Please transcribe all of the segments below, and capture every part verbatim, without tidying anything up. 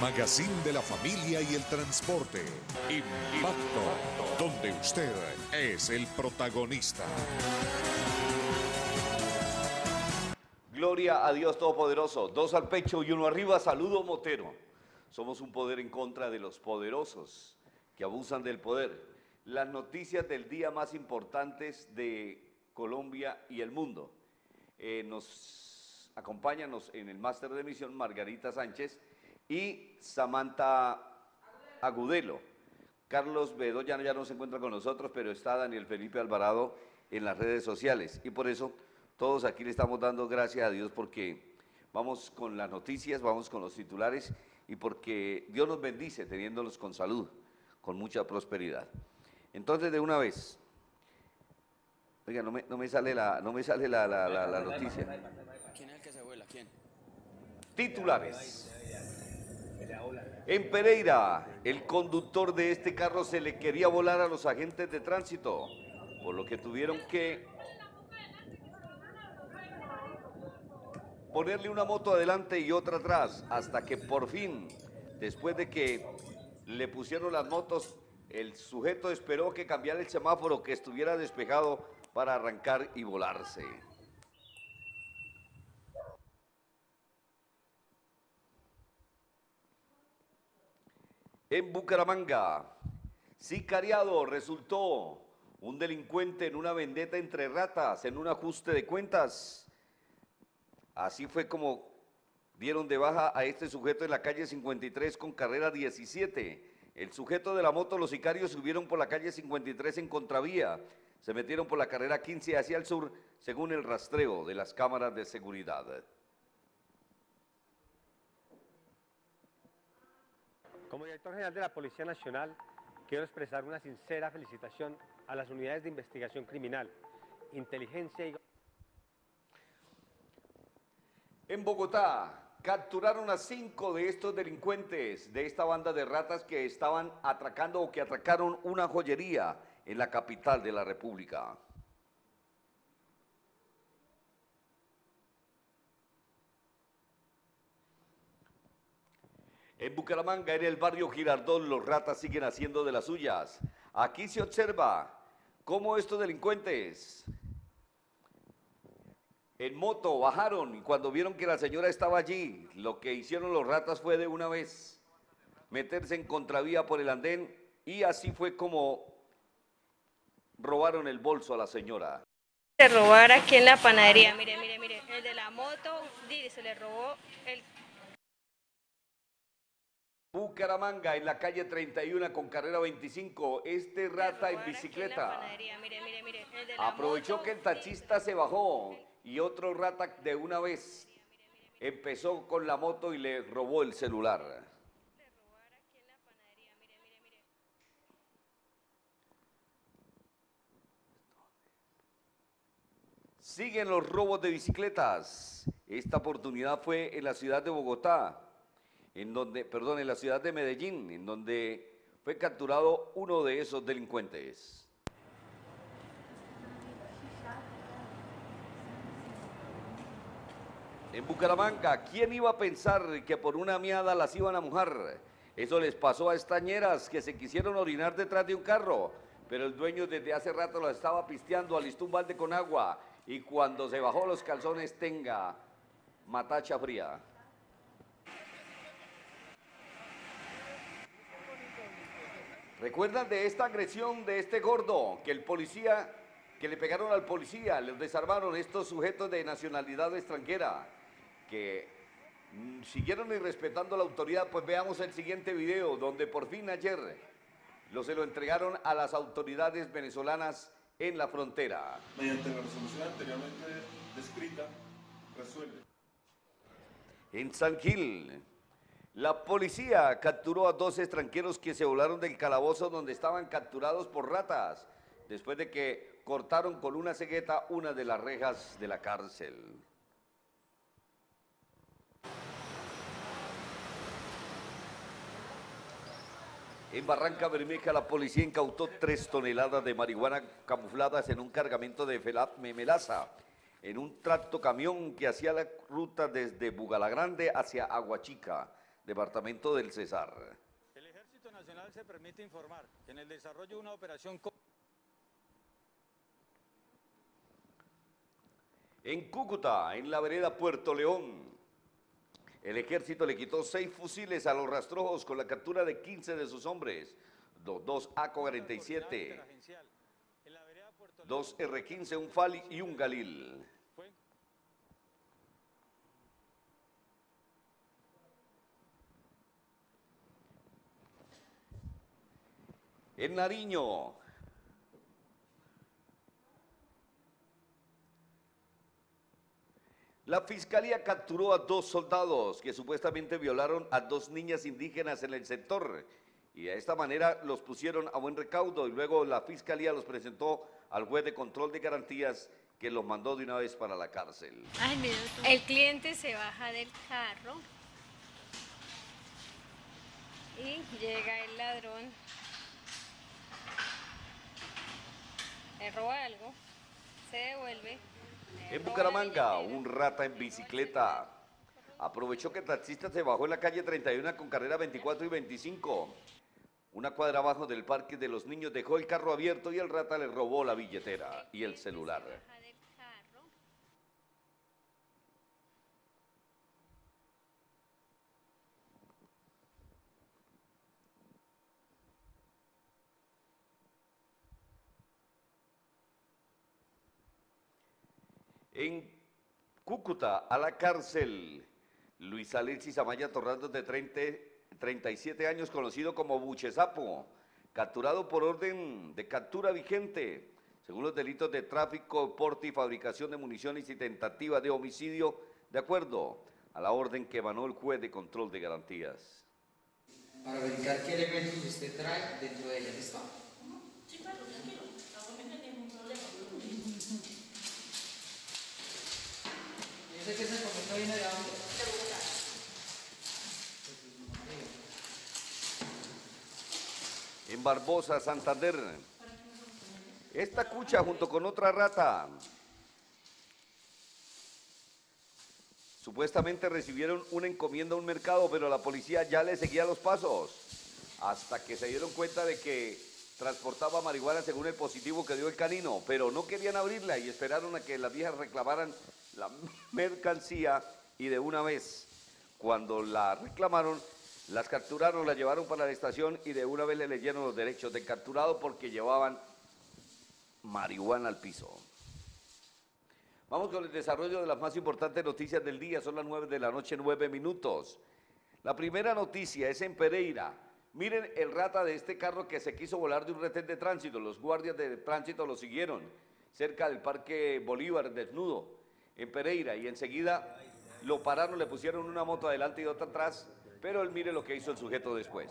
magazine de la familia y el transporte. Impacto, donde usted es el protagonista. Gloria a Dios Todopoderoso. Dos al pecho y uno arriba. Saludo Motero. Somos un poder en contra de los poderosos que abusan del poder. Las noticias del día más importantes de Colombia y el mundo. Eh, nos acompáñanos en el máster de emisión Margarita Sánchez y Samantha Agudelo. Carlos Bedoya ya no se encuentra con nosotros, pero está Daniel Felipe Alvarado en las redes sociales. Y por eso todos aquí le estamos dando gracias a Dios porque vamos con las noticias, vamos con los titulares y porque Dios nos bendice teniéndolos con salud, con mucha prosperidad. Entonces, de una vez, oiga, no me, no me sale la, no me sale la, la, la, la noticia. ¿Quién es el que se vuela? ¿Quién? Titulares. En Pereira, el conductor de este carro se le quería volar a los agentes de tránsito, por lo que tuvieron que ponerle una moto adelante y otra atrás, hasta que por fin, después de que le pusieron las motos, el sujeto esperó que cambiara el semáforo, que estuviera despejado para arrancar y volarse. En Bucaramanga, sicariado resultó un delincuente en una vendetta entre ratas, en un ajuste de cuentas. Así fue como dieron de baja a este sujeto en la calle cincuenta y tres con carrera diecisiete. El sujeto de la moto, los sicarios subieron por la calle cincuenta y tres en contravía. Se metieron por la carrera quince hacia el sur, según el rastreo de las cámaras de seguridad. Como director general de la Policía Nacional, quiero expresar una sincera felicitación a las unidades de investigación criminal, inteligencia y... En Bogotá, capturaron a cinco de estos delincuentes de esta banda de ratas que estaban atracando o que atracaron una joyería en la capital de la República. En Bucaramanga, en el barrio Girardot, los ratas siguen haciendo de las suyas. Aquí se observa cómo estos delincuentes en moto bajaron y cuando vieron que la señora estaba allí, lo que hicieron los ratas fue de una vez meterse en contravía por el andén y así fue como robaron el bolso a la señora. Se robar aquí en la panadería, mire, mire, mire, el de la moto, se le robó el... Bucaramanga, en la calle treinta y uno con carrera veinticinco, este rata en bicicleta Mire, mire, mire, el de la aprovechó moto, que el taxista se bajó y otro rata de una vez empezó con la moto y le robó el celular. Siguen los robos de bicicletas. Esta oportunidad fue en la ciudad de Bogotá. En donde, perdón, en la ciudad de Medellín, en donde fue capturado uno de esos delincuentes. En Bucaramanga, ¿quién iba a pensar que por una miada las iban a mojar? Eso les pasó a estañeras que se quisieron orinar detrás de un carro, pero el dueño desde hace rato lo estaba pisteando, alistó un balde con agua y cuando se bajó los calzones, tenga matacha fría. ¿Recuerdan de esta agresión de este gordo que el policía, que le pegaron al policía, les desarmaron estos sujetos de nacionalidad extranjera que mm, siguieron irrespetando la autoridad? Pues veamos el siguiente video donde por fin ayer lo se lo entregaron a las autoridades venezolanas en la frontera. Mediante la resolución anteriormente descrita, resuelve. En San Gil, la policía capturó a dos extranjeros que se volaron del calabozo donde estaban capturados por ratas, después de que cortaron con una cegueta una de las rejas de la cárcel. En Barranca Bermeja, la policía incautó tres toneladas de marihuana camufladas en un cargamento de melaza, en un tractocamión que hacía la ruta desde Bugalagrande hacia Aguachica. departamento del Cesar. El Ejército Nacional se permite informar que en el desarrollo de una operación... co- En Cúcuta, en la vereda Puerto León, el ejército le quitó seis fusiles a los rastrojos con la captura de quince de sus hombres, dos, dos A K cuarenta y siete, En la vereda Puerto León, dos R quince, un Fali y un Galil. fue En Nariño, la fiscalía capturó a dos soldados que supuestamente violaron a dos niñas indígenas en el sector y de esta manera los pusieron a buen recaudo y luego la fiscalía los presentó al juez de control de garantías que los mandó de una vez para la cárcel. Ay, mira, el cliente se baja del carro y llega el ladrón, le roba algo, se devuelve. le En roba Bucaramanga, la billetera. un rata en bicicleta aprovechó que el taxista se bajó en la calle treinta y uno con carrera veinticuatro y veinticinco. Una cuadra abajo del parque de los niños dejó el carro abierto y el rata le robó la billetera y el celular. Se baja del carro. En Cúcuta, a la cárcel, Luis Alexis Amaya Torrando, de treinta, treinta y siete años, conocido como Buchesapo, capturado por orden de captura vigente, según los delitos de tráfico, porte y fabricación de municiones y tentativa de homicidio, de acuerdo a la orden que emanó el juez de control de garantías. Para verificar qué elementos usted trae dentro de ella, ¿listo? Sí, claro, tranquilo, no me tiene ningún problema. Yo sé que ese documento viene de dónde. De Bogotá. En Barbosa, Santander, esta cucha junto con otra rata supuestamente recibieron una encomienda a un mercado, pero la policía ya le seguía los pasos hasta que se dieron cuenta de que transportaba marihuana según el positivo que dio el canino, pero no querían abrirla y esperaron a que las viejas reclamaran la mercancía y de una vez, cuando la reclamaron, las capturaron, las llevaron para la estación y de una vez le leyeron los derechos de capturado porque llevaban marihuana al piso. Vamos con el desarrollo de las más importantes noticias del día. Son las nueve de la noche, nueve minutos. La primera noticia es en Pereira. Miren el rata de este carro que se quiso volar de un retén de tránsito. Los guardias de tránsito lo siguieron cerca del Parque Bolívar, desnudo, en Pereira, y enseguida lo pararon, le pusieron una moto adelante y otra atrás, pero él mire lo que hizo el sujeto después.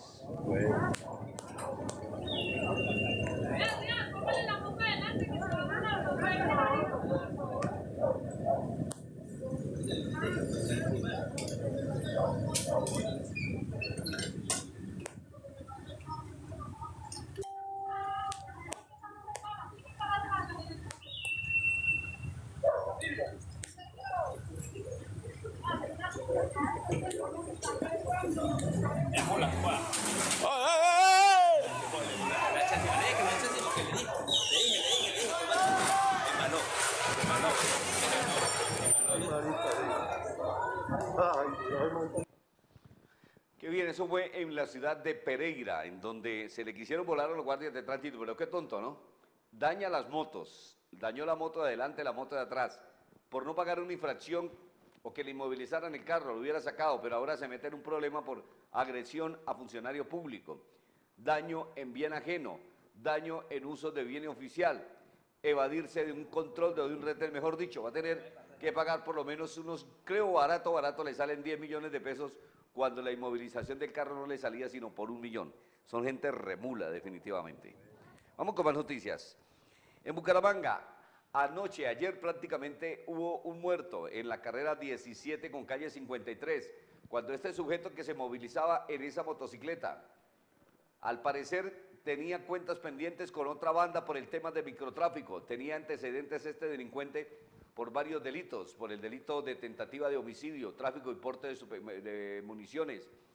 Qué bien, eso fue en la ciudad de Pereira, en donde se le quisieron volar a los guardias de tránsito, pero qué tonto, ¿no? Daña las motos, dañó la moto de adelante, la moto de atrás, por no pagar una infracción o que le inmovilizaran el carro, lo hubiera sacado, pero ahora se mete en un problema por agresión a funcionario público, daño en bien ajeno, daño en uso de bien oficial, evadirse de un control, de un retén, mejor dicho, va a tener que pagar por lo menos unos, creo barato, barato, le salen diez millones de pesos cuando la inmovilización del carro no le salía sino por un millón. Son gente remula, definitivamente. Vamos con más noticias. En Bucaramanga, anoche, ayer prácticamente hubo un muerto en la carrera diecisiete con calle cincuenta y tres, cuando este sujeto que se movilizaba en esa motocicleta, al parecer tenía cuentas pendientes con otra banda por el tema de microtráfico, tenía antecedentes este delincuente por varios delitos, por el delito de tentativa de homicidio, tráfico y porte de, super, de municiones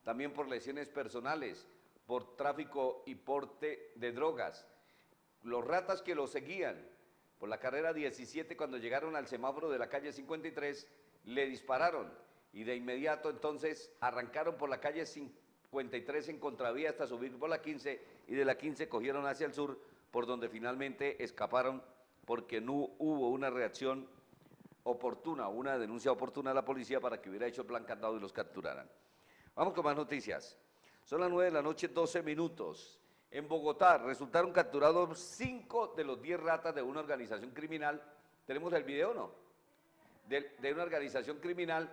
también por lesiones personales, por tráfico y porte de drogas. Los ratas que lo seguían por la carrera diecisiete, cuando llegaron al semáforo de la calle cincuenta y tres, le dispararon y de inmediato entonces arrancaron por la calle cincuenta y tres en contravía hasta subir por la quince, y de la quince cogieron hacia el sur, por donde finalmente escaparon porque no hubo una reacción oportuna, una denuncia oportuna a la policía para que hubiera hecho el plan candado y los capturaran. Vamos con más noticias. Son las nueve de la noche, doce minutos. En Bogotá resultaron capturados cinco de los diez ratas de una organización criminal. ¿Tenemos el video, no? De, de una organización criminal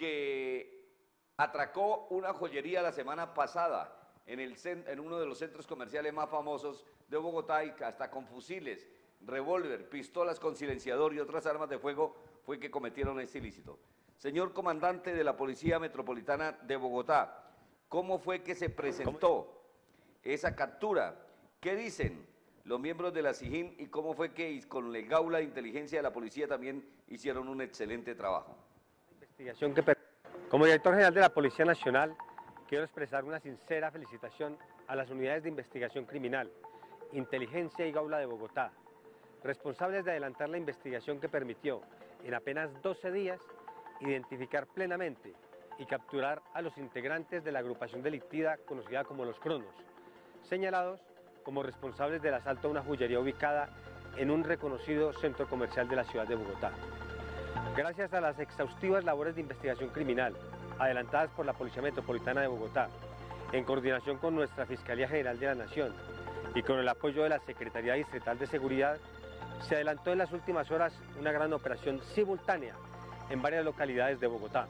que atracó una joyería la semana pasada en, el, en uno de los centros comerciales más famosos de Bogotá, y hasta con fusiles, revólver, pistolas con silenciador y otras armas de fuego fue que cometieron este ilícito. Señor comandante de la Policía Metropolitana de Bogotá, ¿cómo fue que se presentó esa captura? ¿Qué dicen los miembros de la SIJIN y cómo fue que con el Gaula de Inteligencia de la Policía también hicieron un excelente trabajo? Investigación que, como director general de la Policía Nacional, quiero expresar una sincera felicitación a las unidades de investigación criminal, Inteligencia y Gaula de Bogotá, responsables de adelantar la investigación que permitió en apenas doce días identificar plenamente y capturar a los integrantes de la agrupación delictiva conocida como Los Cronos, señalados como responsables del asalto a una joyería ubicada en un reconocido centro comercial de la ciudad de Bogotá. Gracias a las exhaustivas labores de investigación criminal adelantadas por la Policía Metropolitana de Bogotá, en coordinación con nuestra Fiscalía General de la Nación y con el apoyo de la Secretaría Distrital de Seguridad, se adelantó en las últimas horas una gran operación simultánea en varias localidades de Bogotá.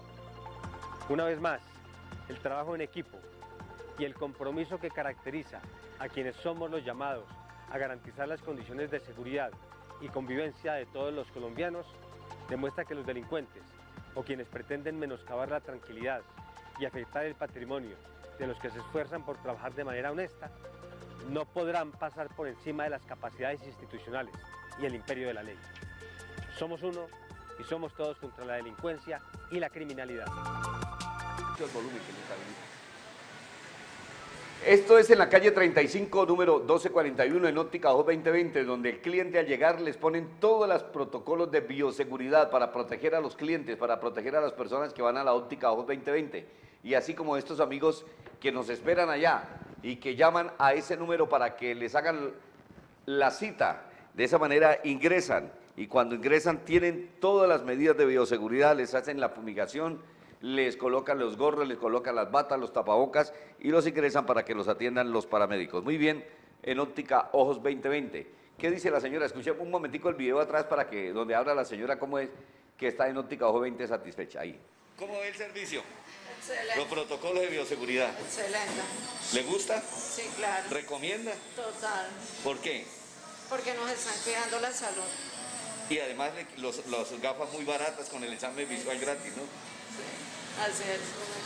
Una vez más, el trabajo en equipo y el compromiso que caracteriza a quienes somos los llamados a garantizar las condiciones de seguridad y convivencia de todos los colombianos demuestra que los delincuentes o quienes pretenden menoscabar la tranquilidad y afectar el patrimonio de los que se esfuerzan por trabajar de manera honesta no podrán pasar por encima de las capacidades institucionales y el imperio de la ley. Somos uno y somos todos contra la delincuencia y la criminalidad. Esto es en la calle treinta y cinco, número doce cuarenta y uno, en Óptica Ojos veinte veinte, donde el cliente al llegar les ponen todos los protocolos de bioseguridad para proteger a los clientes, para proteger a las personas que van a la Óptica Ojos veinte veinte. Y así como estos amigos que nos esperan allá y que llaman a ese número para que les hagan la cita. De esa manera ingresan, y cuando ingresan tienen todas las medidas de bioseguridad, les hacen la fumigación, les colocan los gorros, les colocan las batas, los tapabocas y los ingresan para que los atiendan los paramédicos. Muy bien, en Óptica Ojos veinte veinte. ¿Qué dice la señora? Escuchemos un momentico el video atrás para que, donde habla la señora cómo es que está en Óptica Ojos veinte satisfecha. Ahí. ¿Cómo ve el servicio? Excelente. Los protocolos de bioseguridad. Excelente. ¿Le gusta? Sí, claro. ¿Recomienda? Total. ¿Por qué? Porque nos están cuidando la salud. Y además los, los gafas muy baratas con el examen visual gratis, ¿no? Sí, así es.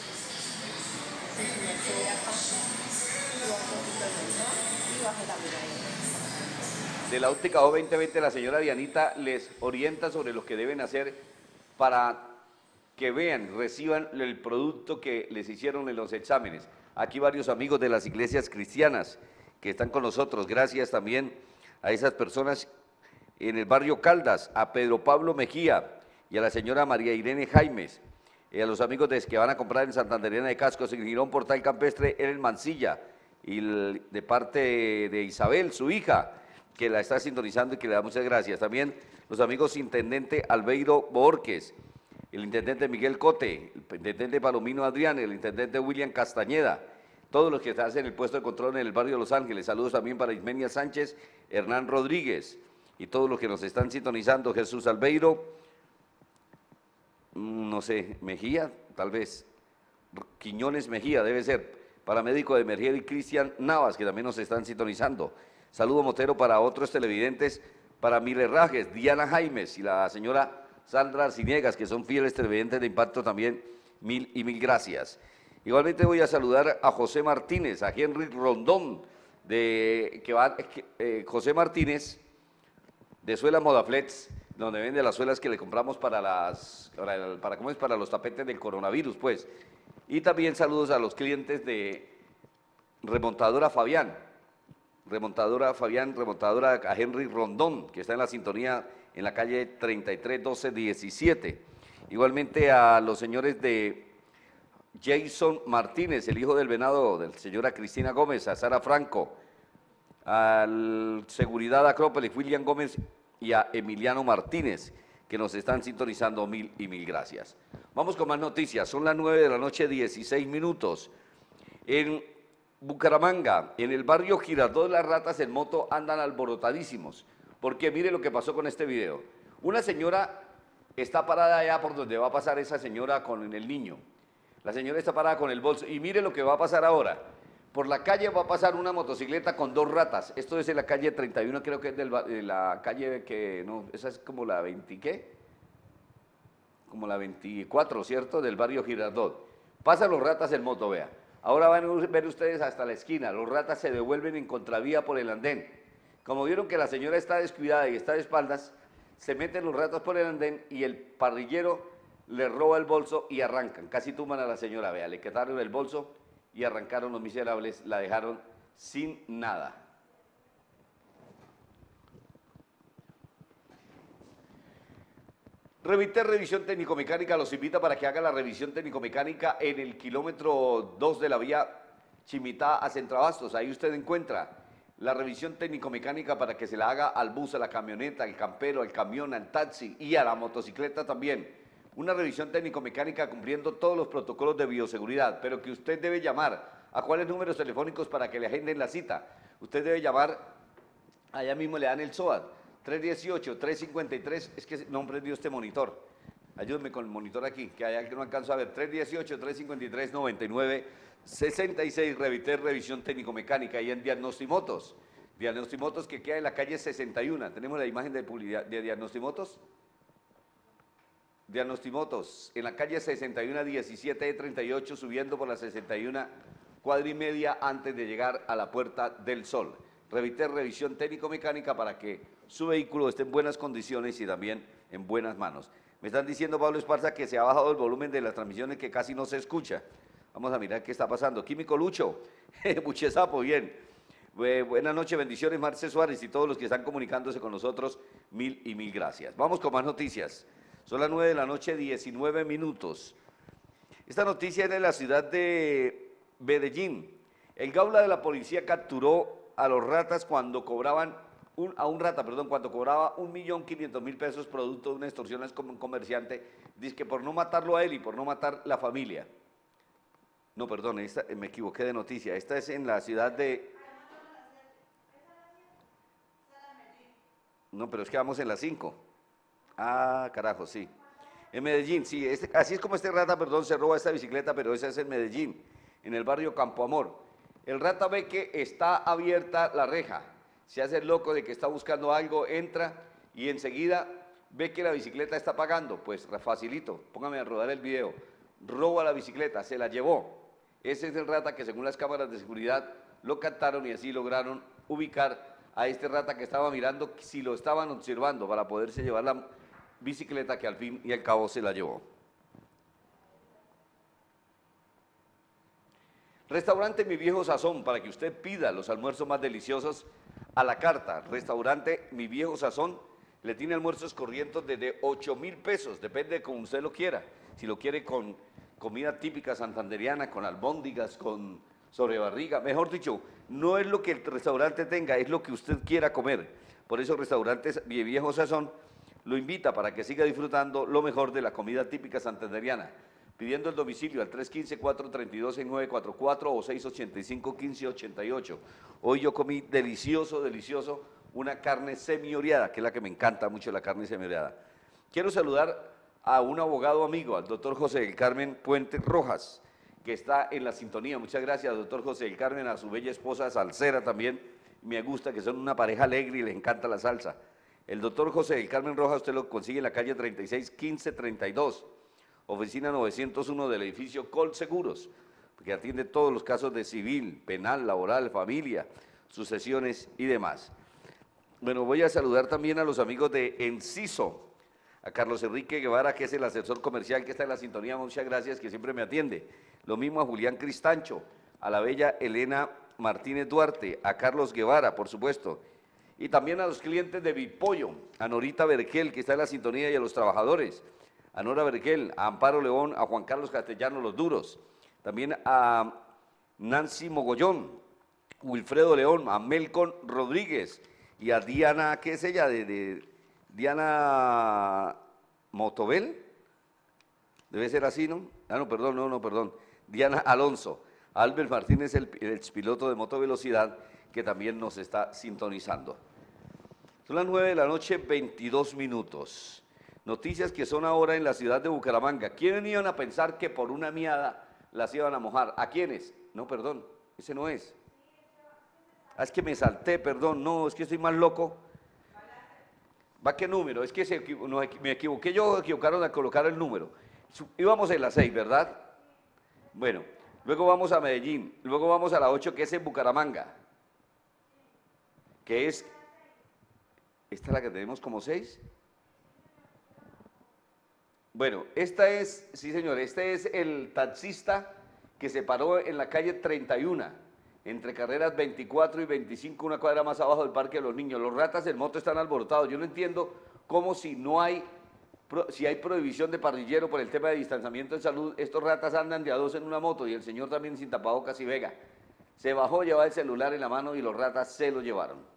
De la Óptica Ojos veinte veinte, la señora Dianita les orienta sobre lo que deben hacer para que vean, reciban el producto que les hicieron en los exámenes. Aquí varios amigos de las iglesias cristianas que están con nosotros, gracias también a esas personas en el barrio Caldas, a Pedro Pablo Mejía y a la señora María Irene Jaimes, y a los amigos de, que van a comprar en Santanderena de Cascos, en Girón Portal Campestre, en el Mansilla, y el, de parte de, de Isabel, su hija, que la está sintonizando y que le da muchas gracias. También los amigos intendente Albeiro Borges, el intendente Miguel Cote, el intendente Palomino Adrián, el intendente William Castañeda, todos los que hacen el puesto de control en el barrio Los Ángeles. Saludos también para Ismenia Sánchez, Hernán Rodríguez y todos los que nos están sintonizando. Jesús Albeiro, no sé, Mejía, tal vez, Quiñones Mejía, debe ser, paramédico de Mergier, y Cristian Navas, que también nos están sintonizando. Saludo Motero para otros televidentes, para Mile Rajes, Diana Jaimes y la señora Sandra Arciniegas, que son fieles televidentes de Impacto también, mil y mil gracias. Igualmente voy a saludar a José Martínez, a Henry Rondón, de, que va, eh, José Martínez, de Suela Modaflex, donde vende las suelas que le compramos para las, para, para, ¿cómo es? Para los tapetes del coronavirus, pues. Y también saludos a los clientes de Remontadora Fabián, Remontadora Fabián, remontadora a Henry Rondón, que está en la sintonía en la calle treinta y tres doce diecisiete. Igualmente a los señores de Jason Martínez, el hijo del venado, de la señora Cristina Gómez, a Sara Franco, al Seguridad Acrópolis, William Gómez y a Emiliano Martínez, que nos están sintonizando, mil y mil gracias. Vamos con más noticias, son las nueve de la noche, dieciséis minutos. En Bucaramanga, en el barrio Girardot, las ratas en moto andan alborotadísimos, porque mire lo que pasó con este video. Una señora está parada allá por donde va a pasar esa señora con el niño. La señora está parada con el bolso y mire lo que va a pasar ahora. Por la calle va a pasar una motocicleta con dos ratas. Esto es en la calle treinta y uno, creo que es del, de la calle que, no, esa es como la veinte, ¿qué? Como la veinticuatro, ¿cierto? Del barrio Girardot. Pasan los ratas en moto, vea. Ahora van a ver ustedes hasta la esquina, los ratas se devuelven en contravía por el andén. Como vieron que la señora está descuidada y está de espaldas, se meten los ratas por el andén y el parrillero le roba el bolso y arrancan. Casi tumban a la señora, vea, le quitaron el bolso y arrancaron los miserables, la dejaron sin nada. Reviter Revisión Técnico-Mecánica los invita para que haga la revisión técnico-mecánica en el kilómetro dos de la vía Chimitá a Centrabastos. Ahí usted encuentra la revisión técnico-mecánica para que se la haga al bus, a la camioneta, al campero, al camión, al taxi y a la motocicleta también. Una revisión técnico-mecánica cumpliendo todos los protocolos de bioseguridad, pero que usted debe llamar. ¿A cuáles números telefónicos para que le agenden la cita? Usted debe llamar, allá mismo le dan el S O A T. tres dieciocho, tres cincuenta y tres, es que no prendió este monitor. Ayúdenme con el monitor aquí, que hay que no alcanzo a ver. tres dieciocho, tres cincuenta y tres, noventa y nueve sesenta y seis, Reviter Revisión Técnico-Mecánica, y en Diagnostimotos. Diagnostimotos que queda en la calle sesenta y uno. ¿Tenemos la imagen de publicidad de Diagnostimotos? Diagnostimotos, en la calle sesenta y uno, diecisiete E treinta y ocho, subiendo por la sesenta y uno, cuadra y media antes de llegar a la Puerta del Sol. Reviter Revisión Técnico-Mecánica para que su vehículo esté en buenas condiciones y también en buenas manos. Me están diciendo, Pablo Esparza, que se ha bajado el volumen de las transmisiones, que casi no se escucha. Vamos a mirar qué está pasando. Químico Lucho, Buchesapo, bien. Eh, buenas noches, bendiciones, Marce Suárez y todos los que están comunicándose con nosotros, mil y mil gracias. Vamos con más noticias. Son las nueve de la noche, diecinueve minutos. Esta noticia es de la ciudad de Medellín. El Gaula de la policía capturó a los ratas cuando cobraban, un, a un rata, perdón, cuando cobraba un millón quinientos mil pesos producto de una extorsión como un comerciante, dice que por no matarlo a él y por no matar la familia. No, perdón, esta, me equivoqué de noticia. Esta es en la ciudad de... No, pero es que vamos en la cinco. Ah, carajo, sí. En Medellín, sí, este, así es como este rata, perdón, se roba esta bicicleta, pero esa es en Medellín, en el barrio Campo Amor. El rata ve que está abierta la reja, se hace el loco de que está buscando algo, entra y enseguida ve que la bicicleta está pagando. Pues facilito, póngame a rodar el video. Roba la bicicleta, se la llevó. Ese es el rata que según las cámaras de seguridad lo captaron y así lograron ubicar a este rata que estaba mirando si lo estaban observando para poderse llevar la bicicleta, que al fin y al cabo se la llevó. Restaurante Mi Viejo Sazón, para que usted pida los almuerzos más deliciosos a la carta. Restaurante Mi Viejo Sazón le tiene almuerzos corrientes desde ocho mil pesos, depende de como usted lo quiera. Si lo quiere con comida típica santanderiana, con albóndigas, con sobrebarriga, mejor dicho, no es lo que el restaurante tenga, es lo que usted quiera comer. Por eso Restaurante Mi Viejo Sazón lo invita para que siga disfrutando lo mejor de la comida típica santanderiana, pidiendo el domicilio al tres uno cinco, cuatro tres dos, seis nueve cuatro cuatro o seis ocho cinco, uno cinco ocho ocho. Hoy yo comí delicioso, delicioso, una carne semioreada, que es la que me encanta mucho, la carne semioreada. Quiero saludar a un abogado amigo, al doctor José del Carmen Puente Rojas, que está en la sintonía. Muchas gracias, doctor José del Carmen, a su bella esposa salsera también. Me gusta que son una pareja alegre y les encanta la salsa. El doctor José del Carmen Rojas usted lo consigue en la calle treinta y seis, quince treinta y dos, oficina novecientos uno del edificio Col Seguros, que atiende todos los casos de civil, penal, laboral, familia, sucesiones y demás. Bueno, voy a saludar también a los amigos de Enciso. A Carlos Enrique Guevara, que es el asesor comercial que está en la sintonía, muchas gracias, que siempre me atiende. Lo mismo a Julián Cristancho, a la bella Elena Martínez Duarte, a Carlos Guevara, por supuesto. Y también a los clientes de Bipollo, a Norita Vergel, que está en la sintonía, y a los trabajadores. A Nora Vergel, a Amparo León, a Juan Carlos Castellano, los duros. También a Nancy Mogollón, Wilfredo León, a Melcon Rodríguez y a Diana, ¿qué es ella? De, de Diana Motobel, debe ser así, ¿no? Ah, no, perdón, no, no, perdón. Diana Alonso, Albert Martínez, el, el expiloto de motovelocidad, que también nos está sintonizando. Son las nueve de la noche, veintidós minutos. Noticias que son ahora en la ciudad de Bucaramanga. ¿Quiénes iban a pensar que por una miada las iban a mojar? ¿A quiénes? No, perdón, ese no es. Ah, es que me salté, perdón, no, es que estoy más loco. ¿Va qué número? Es que se, no, me equivoqué yo, equivocaron a colocar el número. Íbamos en la seis, ¿verdad? Bueno, luego vamos a Medellín, luego vamos a la ocho, que es en Bucaramanga. Que es, ¿esta es la que tenemos como seis? Bueno, esta es, sí señor, este es el taxista que se paró en la calle treinta y uno, entre carreras veinticuatro y veinticinco, una cuadra más abajo del Parque de los Niños. Los ratas del moto están alborotados. Yo no entiendo cómo si no hay, si hay prohibición de parrillero por el tema de distanciamiento de salud, estos ratas andan de a dos en una moto y el señor también sin tapabocas y vega. Se bajó, llevaba el celular en la mano y los ratas se lo llevaron.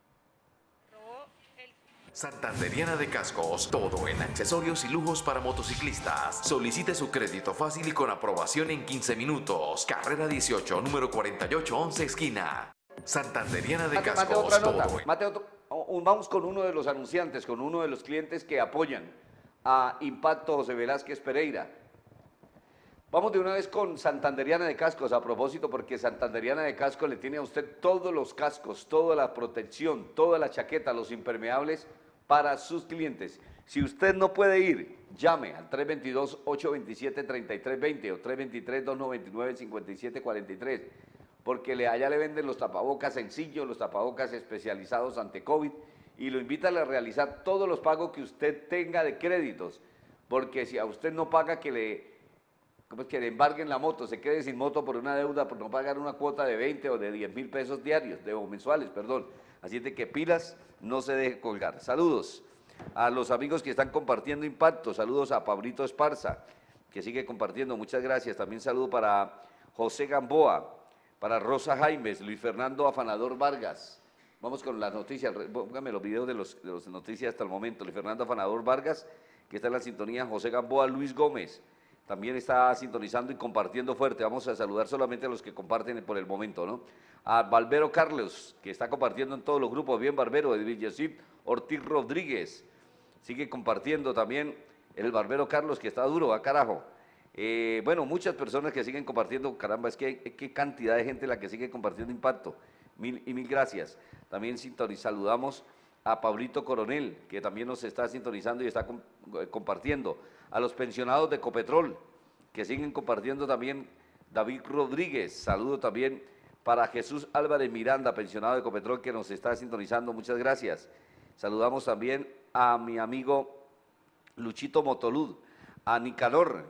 Santanderiana de Cascos, todo en accesorios y lujos para motociclistas. Solicite su crédito fácil y con aprobación en quince minutos. Carrera dieciocho, número cuarenta y ocho once, esquina. Santanderiana de Mate, Cascos, mate otra nota. todo en... Mate otro, vamos con uno de los anunciantes, con uno de los clientes que apoyan a Impacto, José Velázquez Pereira. Vamos de una vez con Santanderiana de Cascos, a propósito, porque Santanderiana de Cascos le tiene a usted todos los cascos, toda la protección, toda la chaqueta, los impermeables para sus clientes. Si usted no puede ir, llame al tres dos dos, ocho dos siete, tres tres dos cero o tres dos tres, dos nueve nueve, cinco siete cuatro tres, porque le, allá le venden los tapabocas sencillos, los tapabocas especializados ante COVID, y lo invitan a realizar todos los pagos que usted tenga de créditos, porque si a usted no paga, que le, ¿cómo es que le embarguen la moto, se quede sin moto por una deuda, por no pagar una cuota de veinte o de diez mil pesos diarios, de, o mensuales, perdón. Así de que pilas, no se deje colgar. Saludos a los amigos que están compartiendo Impacto, saludos a Pablito Esparza, que sigue compartiendo, muchas gracias. También saludo para José Gamboa, para Rosa Jaimes, Luis Fernando Afanador Vargas. Vamos con las noticias, póngame los videos de los, de los noticias hasta el momento. Luis Fernando Afanador Vargas, que está en la sintonía, José Gamboa, Luis Gómez, también está sintonizando y compartiendo fuerte. Vamos a saludar solamente a los que comparten por el momento, ¿no? A Barbero Carlos, que está compartiendo en todos los grupos. Bien, Barbero, de Villasip, Ortiz Rodríguez, sigue compartiendo también el Barbero Carlos, que está duro, a carajo. Eh, bueno, muchas personas que siguen compartiendo, caramba, es que qué cantidad de gente la que sigue compartiendo Impacto. Mil y mil gracias. También saludamos a Pablito Coronel, que también nos está sintonizando y está com compartiendo. A los pensionados de Ecopetrol, que siguen compartiendo también. David Rodríguez, saludo también para Jesús Álvarez Miranda, pensionado de Ecopetrol, que nos está sintonizando, muchas gracias. Saludamos también a mi amigo Luchito Motolud, a Nicanor,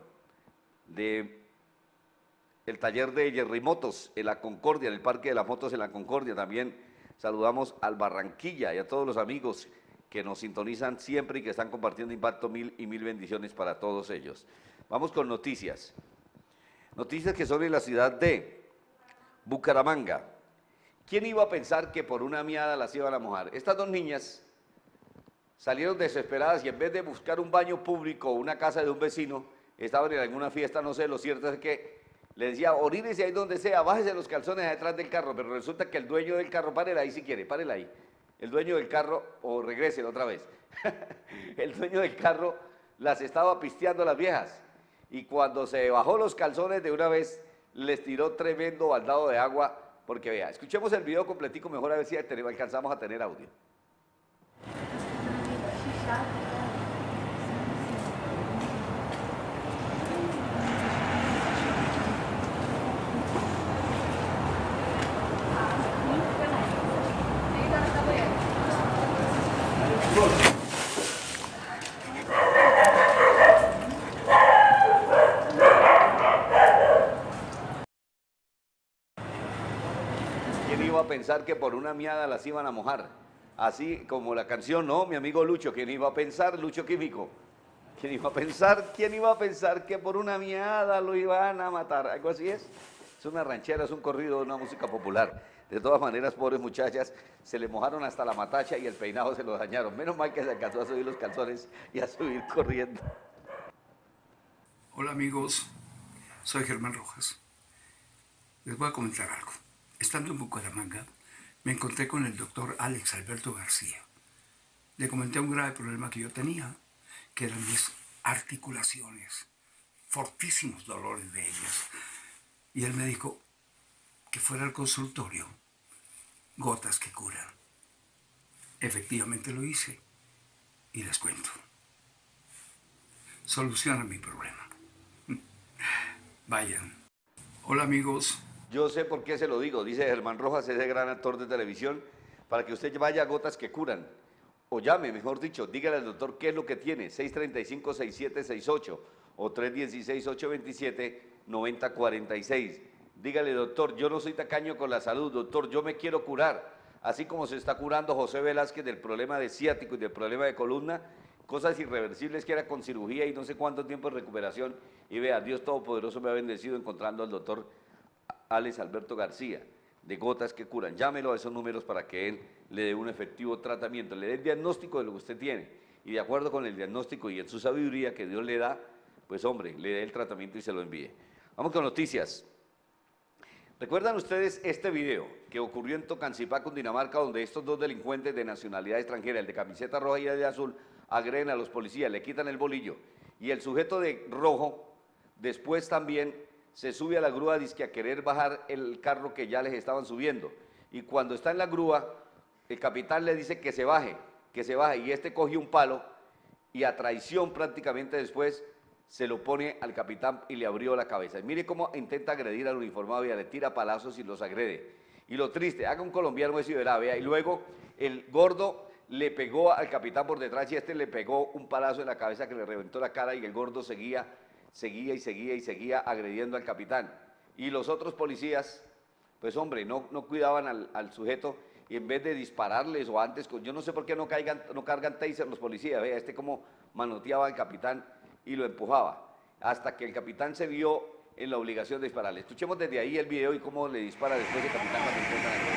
de el taller de Jerry Motos en la Concordia, en el Parque de las Motos en la Concordia. También saludamos al Barranquilla y a todos los amigos que nos sintonizan siempre y que están compartiendo Impacto. Mil y mil bendiciones para todos ellos. Vamos con noticias. Noticias que son en la ciudad de Bucaramanga. ¿Quién iba a pensar que por una miada las iban a mojar? Estas dos niñas salieron desesperadas y en vez de buscar un baño público o una casa de un vecino, estaban en alguna fiesta, no sé, lo cierto es que le decía, orínese ahí donde sea, bájese los calzones detrás del carro, pero resulta que el dueño del carro, párela ahí si quiere, párela ahí, el dueño del carro, o regresen otra vez, el dueño del carro las estaba pisteando a las viejas, y cuando se bajó los calzones de una vez, les tiró tremendo baldado de agua, porque vea, escuchemos el video completico, mejor a ver si alcanzamos a tener audio. iba a pensar que por una miada las iban a mojar? Así como la canción, ¿no? Mi amigo Lucho, ¿quién iba a pensar? Lucho Químico. ¿Quién iba a pensar? ¿Quién iba a pensar que por una miada lo iban a matar? Algo así es. Es una ranchera, es un corrido, una música popular. De todas maneras, pobres muchachas, se le mojaron hasta la matacha y el peinado se lo dañaron. Menos mal que se alcanzó a subir los calzones y a subir corriendo. Hola amigos, soy Germán Rojas. Les voy a comentar algo. Estando en Bucaramanga, me encontré con el doctor Alex Alberto García. Le comenté un grave problema que yo tenía, que eran mis articulaciones, fortísimos dolores de ellas. Y él me dijo que fuera al consultorio, gotas que curan. Efectivamente lo hice y les cuento. Soluciona mi problema. Vayan. Hola amigos. Yo sé por qué se lo digo, dice Germán Rojas, ese gran actor de televisión, para que usted vaya a Gotas que Curan, o llame, mejor dicho, dígale al doctor qué es lo que tiene, seis tres cinco, seis siete seis ocho o tres uno seis, ocho dos siete, nueve cero cuatro seis. Dígale, doctor, yo no soy tacaño con la salud, doctor, yo me quiero curar, así como se está curando José Velázquez del problema de ciático y del problema de columna, cosas irreversibles que era con cirugía y no sé cuánto tiempo de recuperación, y vea, Dios Todopoderoso me ha bendecido encontrando al doctor Alex Alberto García, de Gotas que Curan. Llámelo a esos números para que él le dé un efectivo tratamiento, le dé el diagnóstico de lo que usted tiene, y de acuerdo con el diagnóstico y en su sabiduría que Dios le da, pues hombre, le dé el tratamiento y se lo envíe. Vamos con noticias. ¿Recuerdan ustedes este video que ocurrió en Tocancipá, Cundinamarca, donde estos dos delincuentes de nacionalidad extranjera, el de camiseta roja y el de azul, agreden a los policías, le quitan el bolillo, y el sujeto de rojo después también se sube a la grúa dizque a querer bajar el carro que ya les estaban subiendo, y cuando está en la grúa, el capitán le dice que se baje, que se baje, y este cogió un palo, y a traición prácticamente después, se lo pone al capitán y le abrió la cabeza. Y mire cómo intenta agredir al uniformado y le tira palazos y los agrede. Y lo triste, haga un colombiano eso y verá, vea, y luego el gordo le pegó al capitán por detrás y este le pegó un palazo en la cabeza que le reventó la cara y el gordo seguía, seguía y seguía y seguía agrediendo al capitán. Y los otros policías, pues hombre, no, no cuidaban al, al sujeto y en vez de dispararles o antes, yo no sé por qué no, caigan, no cargan taser los policías, vea, este como manoteaba al capitán y lo empujaba, hasta que el capitán se vio en la obligación de dispararle. Escuchemos desde ahí el video y cómo le dispara después el capitán cuando encuentran al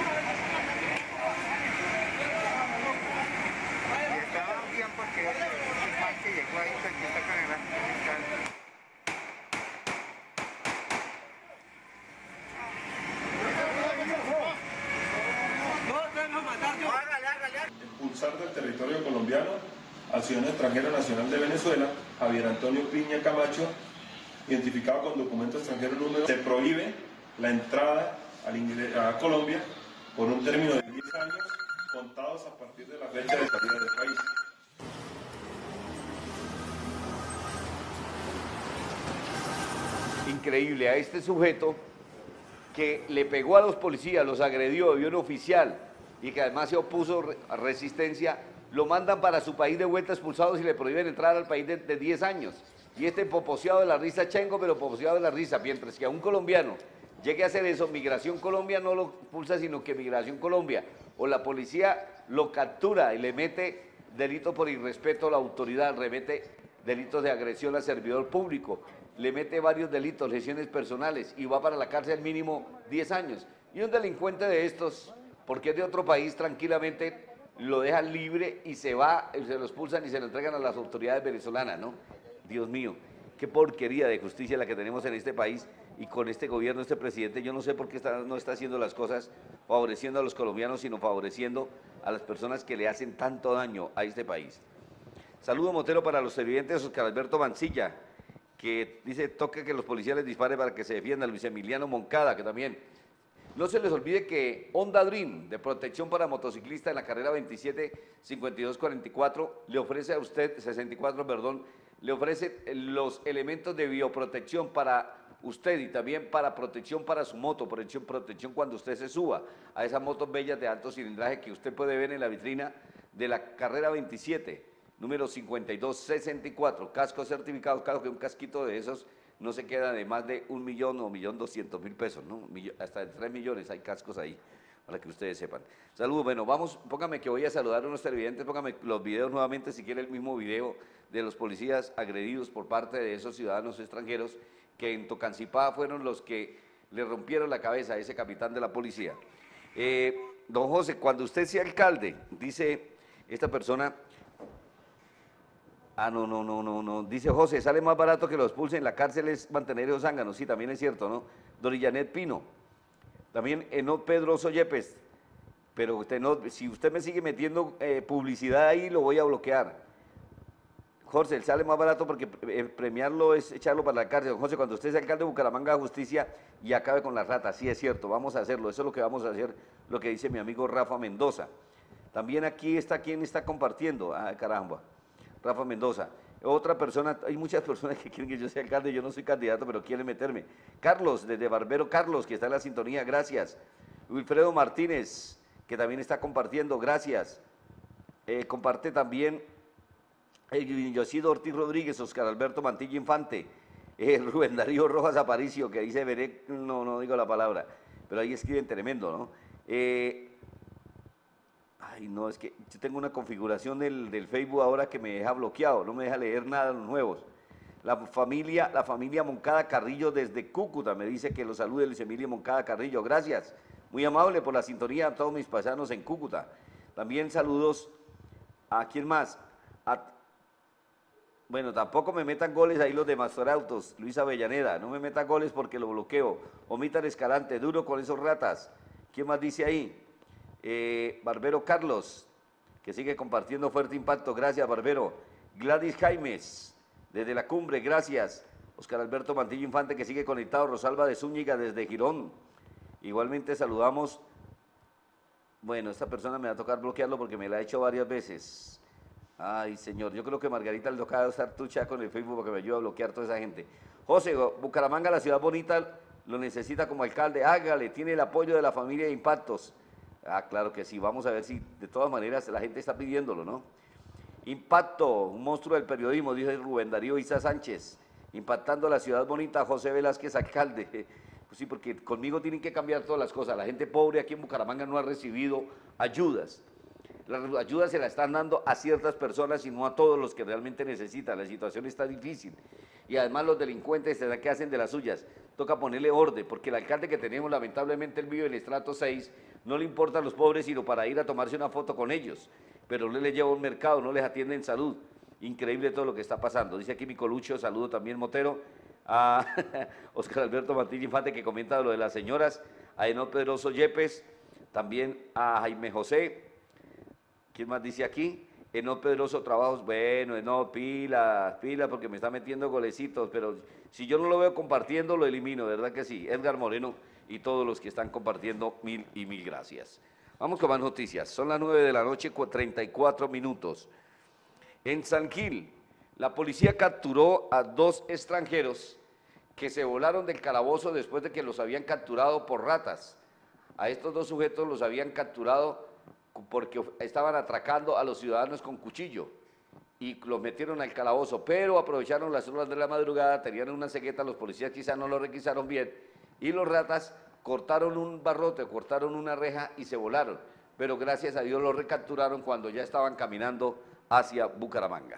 Estaban bien porque el man que llegó ahí se aquí está con el Expulsar del territorio colombiano al ciudadano extranjero nacional de Venezuela, Javier Antonio Piña Camacho, identificado con documento extranjero número. Se prohíbe la entrada al ingres, a Colombia por un término de diez años, contados a partir de la fecha de salida del país. Increíble, a este sujeto que le pegó a los policías, los agredió, vio un oficial y que además se opuso a resistencia, lo mandan para su país de vuelta expulsados y le prohíben entrar al país de, de diez años. Y este poposeado de la risa Chengo, pero poposeado de la risa, mientras que a un colombiano llegue a hacer eso, Migración Colombia no lo expulsa, sino que Migración Colombia o la policía lo captura y le mete delito por irrespeto a la autoridad, remete delitos de agresión al servidor público, le mete varios delitos, lesiones personales y va para la cárcel mínimo diez años. Y un delincuente de estos, porque es de otro país, tranquilamente lo dejan libre y se va, se lo expulsan y se lo entregan a las autoridades venezolanas, ¿no? Dios mío, qué porquería de justicia la que tenemos en este país y con este gobierno, este presidente, yo no sé por qué está, no está haciendo las cosas favoreciendo a los colombianos, sino favoreciendo a las personas que le hacen tanto daño a este país. Saludo Motero para los televidentes, Oscar Alberto Mancilla, que dice, toque que los policías les disparen para que se defiendan, Luis Emiliano Moncada, que también. No se les olvide que Honda Dream, de protección para motociclistas en la carrera veintisiete cincuenta y dos cuarenta y cuatro, le ofrece a usted, sesenta y cuatro, perdón, le ofrece los elementos de bioprotección para usted y también para protección para su moto, protección, protección cuando usted se suba a esas motos bellas de alto cilindraje que usted puede ver en la vitrina de la carrera veintisiete, número cincuenta y dos sesenta y cuatro, cascos certificados, claro que un casquito de esos no se queda de más de un millón o un millón doscientos mil pesos, ¿no? Hasta de tres millones hay cascos ahí. para que ustedes sepan. Saludos, bueno, vamos, póngame que voy a saludar a unos televidentes, póngame los videos nuevamente, si quiere el mismo video de los policías agredidos por parte de esos ciudadanos extranjeros que en Tocancipá fueron los que le rompieron la cabeza a ese capitán de la policía. Eh, don José, cuando usted sea alcalde, dice esta persona, ah, no, no, no, no, no, dice José, sale más barato que los expulsen, la cárcel es mantener esos zánganos, sí, también es cierto, ¿no? Dorillanet Pino, también Enot Pedroso Yepes, pero usted no, si usted me sigue metiendo eh, publicidad ahí, lo voy a bloquear. José, sale más barato porque eh, premiarlo es echarlo para la cárcel. José, cuando usted sea alcalde de Bucaramanga de Justicia y acabe con las ratas, sí es cierto, vamos a hacerlo, eso es lo que vamos a hacer, lo que dice mi amigo Rafa Mendoza. También aquí está quien está compartiendo, ah, caramba, Rafa Mendoza. Otra persona, hay muchas personas que quieren que yo sea alcalde, yo no soy candidato, pero quieren meterme. Carlos, desde Barbero Carlos, que está en la sintonía, gracias. Wilfredo Martínez, que también está compartiendo, gracias. Eh, comparte también eh, Yosido Ortiz Rodríguez, Oscar Alberto Mantilla Infante, eh, Rubén Darío Rojas Aparicio, que dice, veré, no, no digo la palabra, pero ahí escriben tremendo, ¿no? Eh, Ay, no, es que yo tengo una configuración del, del Facebook ahora que me deja bloqueado, no me deja leer nada de los nuevos. La familia, la familia Moncada Carrillo desde Cúcuta me dice que los salude Luis Emilio Moncada Carrillo, gracias. Muy amable por la sintonía a todos mis paisanos en Cúcuta. También saludos a quién más. A, bueno, tampoco me metan goles ahí los de Mastorautos, Luis Avellaneda, no me metan goles porque lo bloqueo. Omitan Escalante, duro con esos ratas. ¿Quién más dice ahí? Eh, Barbero Carlos, que sigue compartiendo fuerte impacto, gracias Barbero. Gladys Jaimes, desde la cumbre, gracias. Oscar Alberto Mantillo Infante, que sigue conectado. Rosalba de Zúñiga, desde Girón. Igualmente saludamos, bueno, esta persona me va a tocar bloquearlo porque me la ha hecho varias veces. Ay, señor, yo creo que Margarita le toca estar tucha con el Facebook para que me ayude a bloquear toda esa gente. José, Bucaramanga, la ciudad bonita, lo necesita como alcalde, hágale, tiene el apoyo de la familia de Impactos. Ah, claro que sí, vamos a ver si de todas maneras la gente está pidiéndolo, ¿no? Impacto, un monstruo del periodismo, dice Rubén Darío Isa Sánchez, impactando la ciudad bonita, José Velázquez, alcalde. Pues sí, porque conmigo tienen que cambiar todas las cosas, la gente pobre aquí en Bucaramanga no ha recibido ayudas, las ayudas se las están dando a ciertas personas y no a todos los que realmente necesitan, la situación está difícil, y además los delincuentes se que hacen de las suyas, toca ponerle orden, porque el alcalde que tenemos, lamentablemente, él vive en el estrato seis, no le importan los pobres sino para ir a tomarse una foto con ellos, pero no les lleva a un mercado, no les atiende en salud. Increíble todo lo que está pasando. Dice aquí mi Colucho, saludo también Motero, a Oscar Alberto Mantilla Infante, que comenta lo de las señoras, a Enot Pedroso Yepes, también a Jaime José. ¿Quién más dice aquí? Enot Pedroso Trabajos, bueno, Enot, pilas, pilas, porque me está metiendo golecitos, pero si yo no lo veo compartiendo, lo elimino, ¿verdad que sí? Edgar Moreno y todos los que están compartiendo, mil y mil gracias. Vamos con más noticias. Son las nueve de la noche, treinta y cuatro minutos. En San Gil, la policía capturó a dos extranjeros que se volaron del calabozo después de que los habían capturado por ratas. A estos dos sujetos los habían capturado porque estaban atracando a los ciudadanos con cuchillo y los metieron al calabozo, pero aprovecharon las horas de la madrugada, tenían una cegueta, los policías quizás no lo requisaron bien, y los ratas cortaron un barrote, cortaron una reja y se volaron, pero gracias a Dios los recapturaron cuando ya estaban caminando hacia Bucaramanga.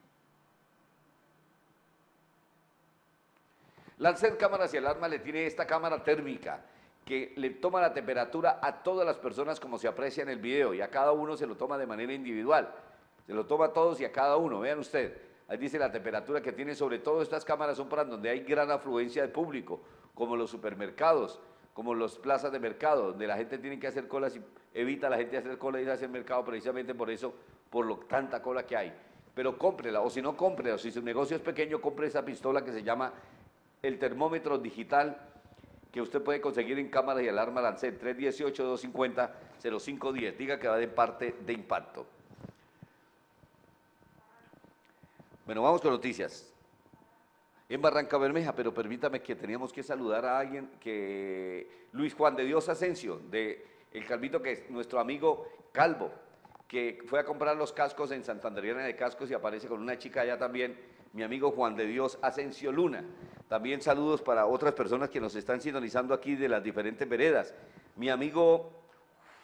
Lancer Cámaras y Alarma le tiene esta cámara térmica que le toma la temperatura a todas las personas como se aprecia en el video, y a cada uno se lo toma de manera individual, se lo toma a todos y a cada uno. Vean usted, ahí dice la temperatura que tiene. Sobre todo estas cámaras son para donde hay gran afluencia de público, como los supermercados, como las plazas de mercado, donde la gente tiene que hacer colas y evita la gente hacer cola y ir a hacer mercado precisamente por eso, por lo tanta cola que hay. Pero cómprela, o si no cómprela, o si su negocio es pequeño, compre esa pistola que se llama el termómetro digital, que usted puede conseguir en Cámaras y Alarma Lancer, tres uno ocho, dos cinco cero, cero cinco uno cero, diga que va de parte de Impacto. Bueno, vamos con noticias. En Barranca Bermeja, pero permítame que teníamos que saludar a alguien, que Luis Juan de Dios Asensio, de El Calvito, que es nuestro amigo Calvo, que fue a comprar los cascos en Santanderiana de Cascos y aparece con una chica allá también, mi amigo Juan de Dios Asensio Luna. También saludos para otras personas que nos están sintonizando aquí de las diferentes veredas. Mi amigo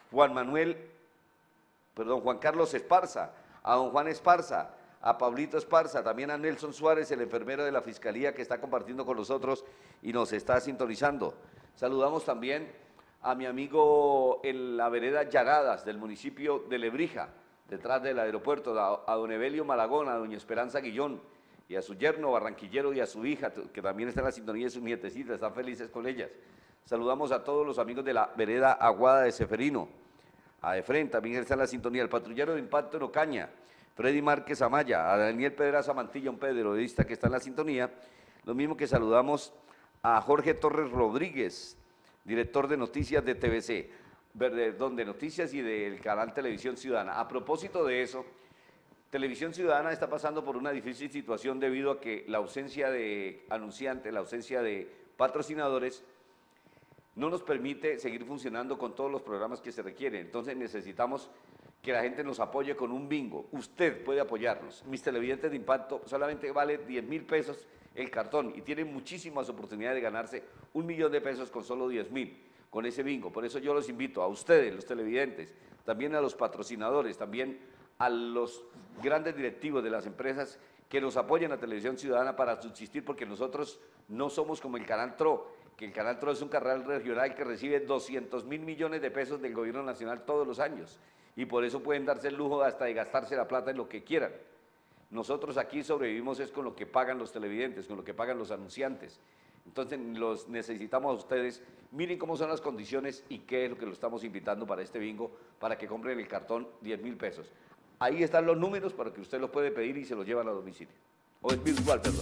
Juan Manuel, perdón, Juan Carlos Esparza, a don Juan Esparza, a Pablito Esparza, también a Nelson Suárez, el enfermero de la Fiscalía que está compartiendo con nosotros y nos está sintonizando. Saludamos también a mi amigo en la vereda Llagadas del municipio de Lebrija, detrás del aeropuerto, a, a don Evelio Malagón, a doña Esperanza Guillón y a su yerno barranquillero y a su hija, que también está en la sintonía de sus nietecitas, están felices con ellas. Saludamos a todos los amigos de la vereda Aguada de Seferino, a Efren, también está en la sintonía, el patrullero de Impacto en Ocaña, Freddy Márquez Amaya, a Daniel Pedraza Mantilla, un periodista que está en la sintonía, lo mismo que saludamos a Jorge Torres Rodríguez, director de noticias de T V C, perdón, de noticias y del canal Televisión Ciudadana. A propósito de eso, Televisión Ciudadana está pasando por una difícil situación debido a que la ausencia de anunciantes, la ausencia de patrocinadores, no nos permite seguir funcionando con todos los programas que se requieren. Entonces necesitamos que la gente nos apoye con un bingo. Usted puede apoyarnos. Mis televidentes de Impacto solamente vale diez mil pesos el cartón y tienen muchísimas oportunidades de ganarse un millón de pesos con solo diez mil, con ese bingo. Por eso yo los invito a ustedes, los televidentes, también a los patrocinadores, también a los grandes directivos de las empresas que nos apoyen a Televisión Ciudadana para subsistir, porque nosotros no somos como el Canal T R O, que el Canal T R O es un canal regional que recibe doscientos mil millones de pesos del gobierno nacional todos los años, y por eso pueden darse el lujo hasta de gastarse la plata en lo que quieran. Nosotros aquí sobrevivimos es con lo que pagan los televidentes, con lo que pagan los anunciantes. Entonces los necesitamos a ustedes. Miren cómo son las condiciones y qué es lo que lo estamos invitando para este bingo, para que compren el cartón diez mil pesos. Ahí están los números para que usted los puede pedir y se los llevan a domicilio. O es virtual, perdón.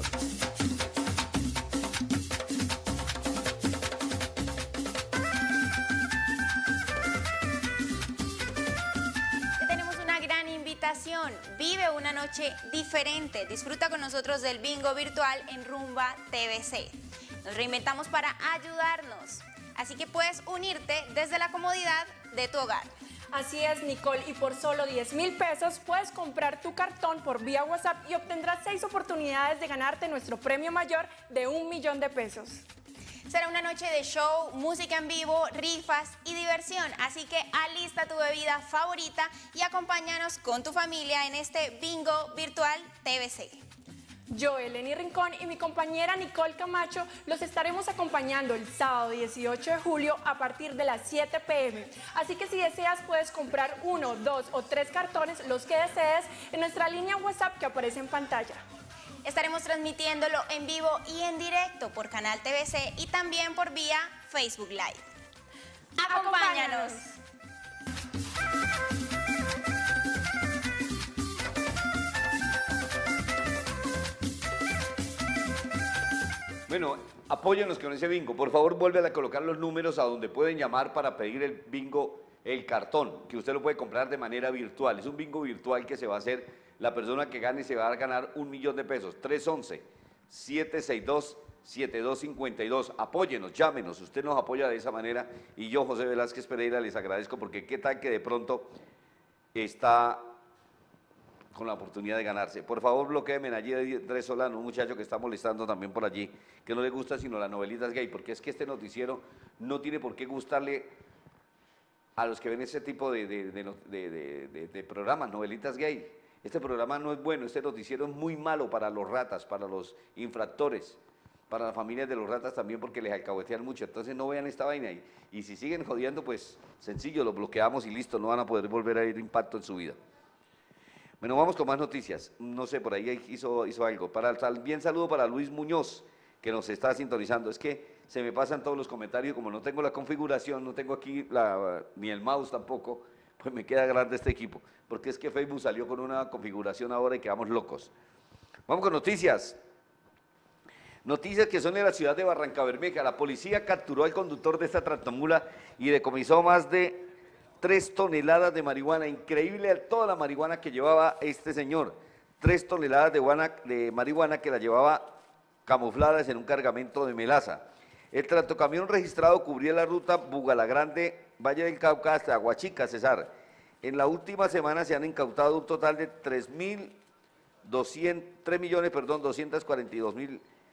Vive una noche diferente. Disfruta con nosotros del bingo virtual en Rumba T V C. Nos reinventamos para ayudarnos. Así que puedes unirte desde la comodidad de tu hogar. Así es, Nicole, y por solo diez mil pesos puedes comprar tu cartón por vía WhatsApp y obtendrás seis oportunidades de ganarte nuestro premio mayor de un millón de pesos. Será una noche de show, música en vivo, rifas y diversión, así que alista tu bebida favorita y acompáñanos con tu familia en este bingo virtual T V C. Yo, Eleni Rincón y mi compañera Nicole Camacho los estaremos acompañando el sábado dieciocho de julio a partir de las siete pe eme. Así que si deseas puedes comprar uno, dos o tres cartones, los que desees, en nuestra línea WhatsApp que aparece en pantalla. Estaremos transmitiéndolo en vivo y en directo por Canal T V C y también por vía Facebook Live. ¡Acompáñanos! Bueno, apóyenos con ese bingo. Por favor, vuelve a colocar los números a donde pueden llamar para pedir el bingo, el cartón, que usted lo puede comprar de manera virtual. Es un bingo virtual que se va a hacer. La persona que gane se va a ganar un millón de pesos. tres once, siete seis dos, siete dos cinco dos. Apóyenos, llámenos. Usted nos apoya de esa manera. Y yo, José Velázquez Pereira, les agradezco porque qué tal que de pronto está con la oportunidad de ganarse. Por favor, bloquéenme allí de Andrés Solano, un muchacho que está molestando también por allí, que no le gusta sino las novelitas gay, porque es que este noticiero no tiene por qué gustarle a los que ven ese tipo de, de, de, de, de, de programas, novelitas gay. Este programa no es bueno, este noticiero es muy malo para los ratas, para los infractores, para las familias de los ratas también porque les alcahuetean mucho. Entonces no vean esta vaina y, y si siguen jodiendo, pues sencillo, lo bloqueamos y listo, no van a poder volver a ir impacto en su vida. Bueno, vamos con más noticias. No sé, por ahí hizo, hizo algo. Para, también saludo para Luis Muñoz, que nos está sintonizando. Es que se me pasan todos los comentarios, como no tengo la configuración, no tengo aquí la, ni el mouse tampoco, pues me queda grande este equipo, porque es que Facebook salió con una configuración ahora y quedamos locos. Vamos con noticias. Noticias que son de la ciudad de Barrancabermeja. La policía capturó al conductor de esta tractomula y decomisó más de tres toneladas de marihuana. Increíble toda la marihuana que llevaba este señor. Tres toneladas de, guana, de marihuana que la llevaba camufladas en un cargamento de melaza. El tractocamión registrado cubría la ruta Bugalagrande, Valle del Cauca hasta Aguachica, Cesar. En la última semana se han incautado un total de tres millones doscientos cuarenta y dos mil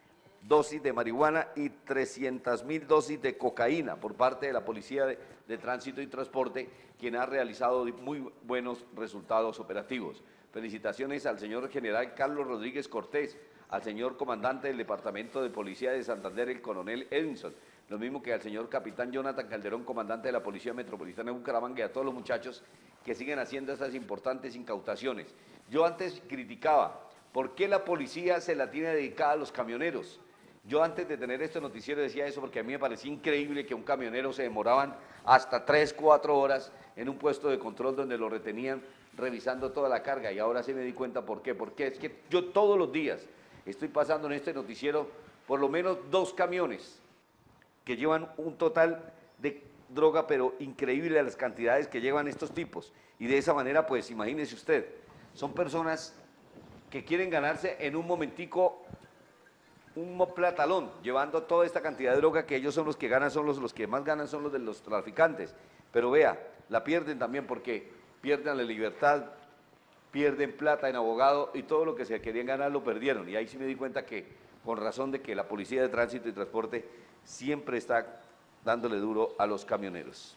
dosis de marihuana y trescientas mil dosis de cocaína por parte de la Policía de, de Tránsito y Transporte, quien ha realizado muy buenos resultados operativos. Felicitaciones al señor general Carlos Rodríguez Cortés, al señor comandante del Departamento de Policía de Santander, el coronel Edinson, lo mismo que al señor capitán Jonathan Calderón, comandante de la Policía Metropolitana de Bucaramanga, y a todos los muchachos que siguen haciendo estas importantes incautaciones. Yo antes criticaba, ¿por qué la policía se la tiene dedicada a los camioneros? Yo antes de tener este noticiero decía eso porque a mí me parecía increíble que un camionero se demoraban hasta tres, cuatro horas en un puesto de control donde lo retenían revisando toda la carga, y ahora sí me di cuenta por qué. Porque es que yo todos los días estoy pasando en este noticiero por lo menos dos camiones que llevan un total de droga, pero increíble las cantidades que llevan estos tipos. Y de esa manera, pues imagínese usted, son personas que quieren ganarse en un momentico un platalón, llevando toda esta cantidad de droga, que ellos son los que ganan, son los, los que más ganan son los de los traficantes. Pero vea, la pierden también porque pierden la libertad, pierden plata en abogado y todo lo que se querían ganar lo perdieron. Y ahí sí me di cuenta que, con razón de que la Policía de Tránsito y Transporte siempre está dándole duro a los camioneros.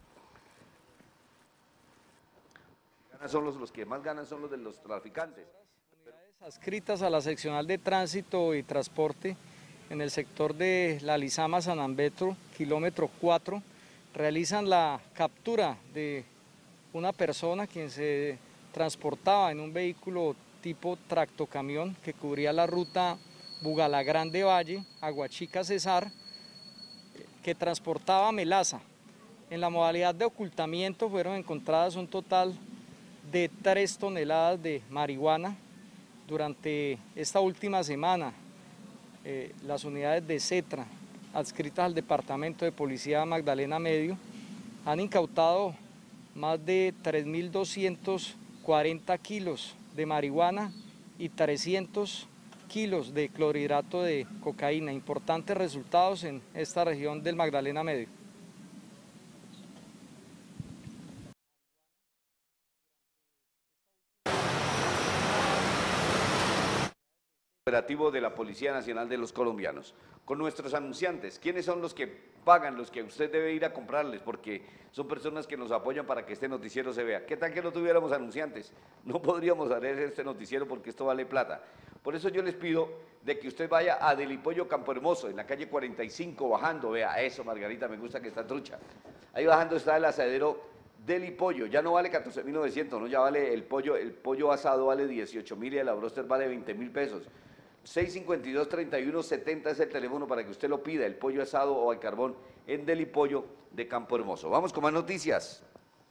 Son los, los que más ganan son los de los traficantes. Adscritas a la seccional de Tránsito y Transporte en el sector de la Lizama San Ambetro, kilómetro cuatro, realizan la captura de una persona quien se transportaba en un vehículo tipo tractocamión que cubría la ruta Bugalagrande Valle, Aguachica Cesar, que transportaba melaza. En la modalidad de ocultamiento fueron encontradas un total de tres toneladas de marihuana. Durante esta última semana, eh, las unidades de CETRA, adscritas al Departamento de Policía Magdalena Medio, han incautado más de tres mil doscientos cuarenta kilos de marihuana y trescientos kilos de clorhidrato de cocaína. Importantes resultados en esta región del Magdalena Medio. Operativo de la Policía Nacional de los Colombianos, con nuestros anunciantes. ¿Quiénes son los que pagan, los que usted debe ir a comprarles? Porque son personas que nos apoyan para que este noticiero se vea. ¿Qué tal que no tuviéramos anunciantes? No podríamos hacer este noticiero porque esto vale plata. Por eso yo les pido de que usted vaya a Delipollo Campo Hermoso, en la calle cuarenta y cinco, bajando. Vea eso, Margarita, me gusta que está trucha. Ahí bajando está el asadero Delipollo. Ya no vale catorce mil novecientos, ¿no? Ya vale el pollo, el pollo asado vale dieciocho mil y el broster vale veinte mil pesos. seis cinco dos, treinta y uno setenta es el teléfono para que usted lo pida, el pollo asado o al carbón en Delipollo de Campo Hermoso. Vamos con más noticias.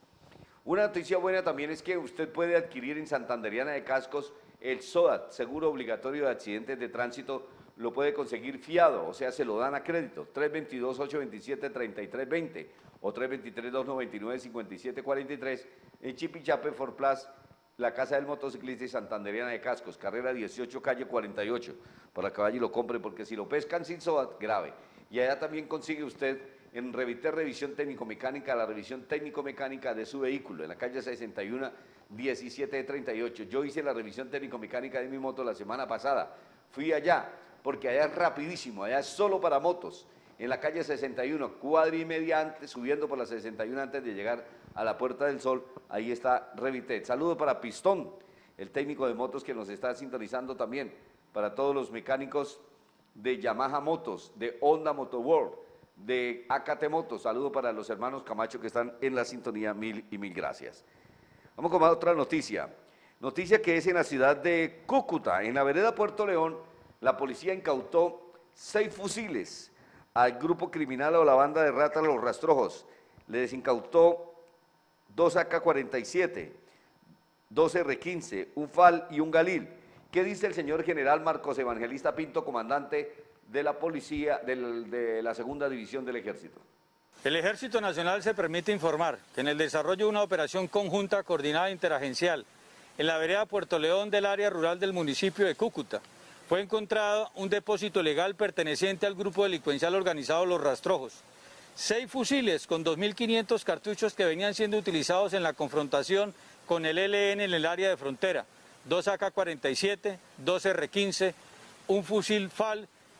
Una noticia buena también es que usted puede adquirir en Santanderiana de Cascos el SOAT, Seguro Obligatorio de Accidentes de Tránsito, lo puede conseguir fiado, o sea, se lo dan a crédito, tres dos dos, ocho dos siete, tres tres dos cero o tres dos tres, dos nueve nueve, cinco siete cuatro tres en Chipichape, For Plus, la Casa del Motociclista y Santanderiana de Cascos, carrera dieciocho, calle cuarenta y ocho, para que vaya y lo compre, porque si lo pescan sin SOAT, grave. Y allá también consigue usted en Reviter Revisión Técnico-Mecánica, la revisión técnico-mecánica de su vehículo, en la calle sesenta y uno, diecisiete treinta y ocho. Yo hice la revisión técnico-mecánica de mi moto la semana pasada, fui allá, porque allá es rapidísimo, allá es solo para motos, en la calle sesenta y uno, cuadra y media antes, subiendo por la sesenta y uno antes de llegar a la Puerta del Sol, ahí está Reviter. Saludo para Pistón, el técnico de motos que nos está sintonizando también, para todos los mecánicos de Yamaha Motos, de Honda Moto World, de A K T Motos. Saludo para los hermanos Camacho que están en la sintonía, mil y mil gracias. Vamos con otra noticia, noticia que es en la ciudad de Cúcuta, en la vereda Puerto León, la policía incautó seis fusiles al grupo criminal o la banda de ratas Los Rastrojos, les incautó dos A K cuarenta y siete, dos R quince, un F A L y un Galil. ¿Qué dice el señor general Marcos Evangelista Pinto, comandante de la policía del, de la segunda división del ejército? El Ejército Nacional se permite informar que en el desarrollo de una operación conjunta coordinada interagencial en la vereda Puerto León del área rural del municipio de Cúcuta fue encontrado un depósito legal perteneciente al grupo delincuencial organizado Los Rastrojos, seis fusiles con dos mil quinientos cartuchos que venían siendo utilizados en la confrontación con el E L N en el área de frontera, dos A K cuarenta y siete, dos R quince, un fusil F A L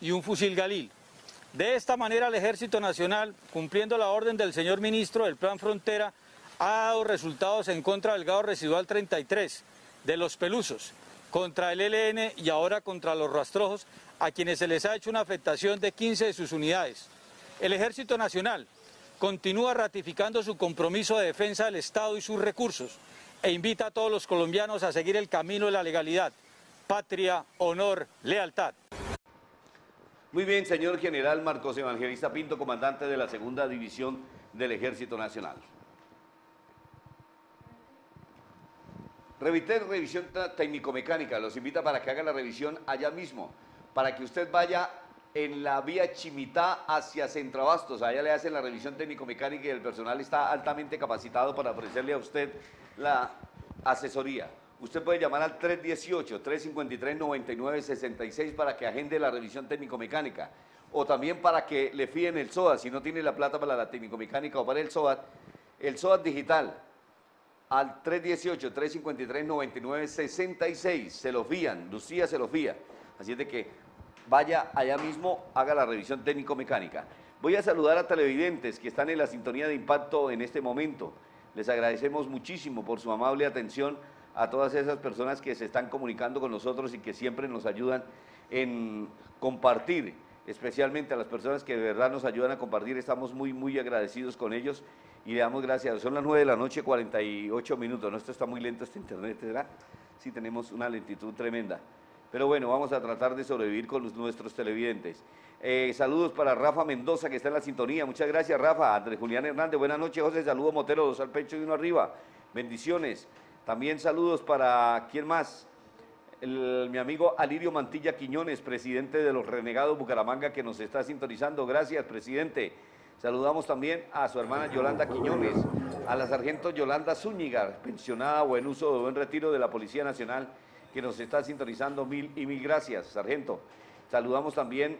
y un fusil Galil. De esta manera el Ejército Nacional, cumpliendo la orden del señor ministro del Plan Frontera, ha dado resultados en contra del gado residual treinta y tres, de los Pelusos, contra el E L N y ahora contra los Rastrojos, a quienes se les ha hecho una afectación de quince de sus unidades. El Ejército Nacional continúa ratificando su compromiso de defensa del Estado y sus recursos e invita a todos los colombianos a seguir el camino de la legalidad, patria, honor, lealtad. Muy bien, señor general Marcos Evangelista Pinto, comandante de la segunda división del Ejército Nacional. Reviter Revisión Técnico-Mecánica los invita para que haga la revisión allá mismo, para que usted vaya en la vía Chimitá hacia Centroabastos. Allá le hacen la revisión técnico-mecánica y el personal está altamente capacitado para ofrecerle a usted la asesoría. Usted puede llamar al tres dieciocho, tres cincuenta y tres, noventa y nueve sesenta y seis para que agende la revisión técnico-mecánica. O también para que le fíen el SOAT, si no tiene la plata para la técnico-mecánica o para el SOAT, el SOAT digital, al tres dieciocho, tres cincuenta y tres, noventa y nueve sesenta y seis. Se lo fían, Lucía se lo fía. Así es de que vaya allá mismo, haga la revisión técnico-mecánica. Voy a saludar a televidentes que están en la sintonía de Impacto en este momento. Les agradecemos muchísimo por su amable atención a todas esas personas que se están comunicando con nosotros y que siempre nos ayudan en compartir, especialmente a las personas que de verdad nos ayudan a compartir. Estamos muy, muy agradecidos con ellos y le damos gracias. Son las nueve de la noche, cuarenta y ocho minutos. ¿No? Esto está muy lento, este internet, ¿verdad? Sí, tenemos una lentitud tremenda. Pero bueno, vamos a tratar de sobrevivir con los, nuestros televidentes. Eh, saludos para Rafa Mendoza, que está en la sintonía. Muchas gracias, Rafa. Andrés Julián Hernández, buenas noches, José. Saludos, Motero, dos al pecho y uno arriba. Bendiciones. También saludos para, ¿quién más? El, mi amigo Alirio Mantilla Quiñones, presidente de los Renegados Bucaramanga, que nos está sintonizando. Gracias, presidente. Saludamos también a su hermana Yolanda Quiñones, a la sargento Yolanda Zúñiga, pensionada o en uso de buen retiro de la Policía Nacional, que nos está sintonizando. Mil y mil gracias, sargento. Saludamos también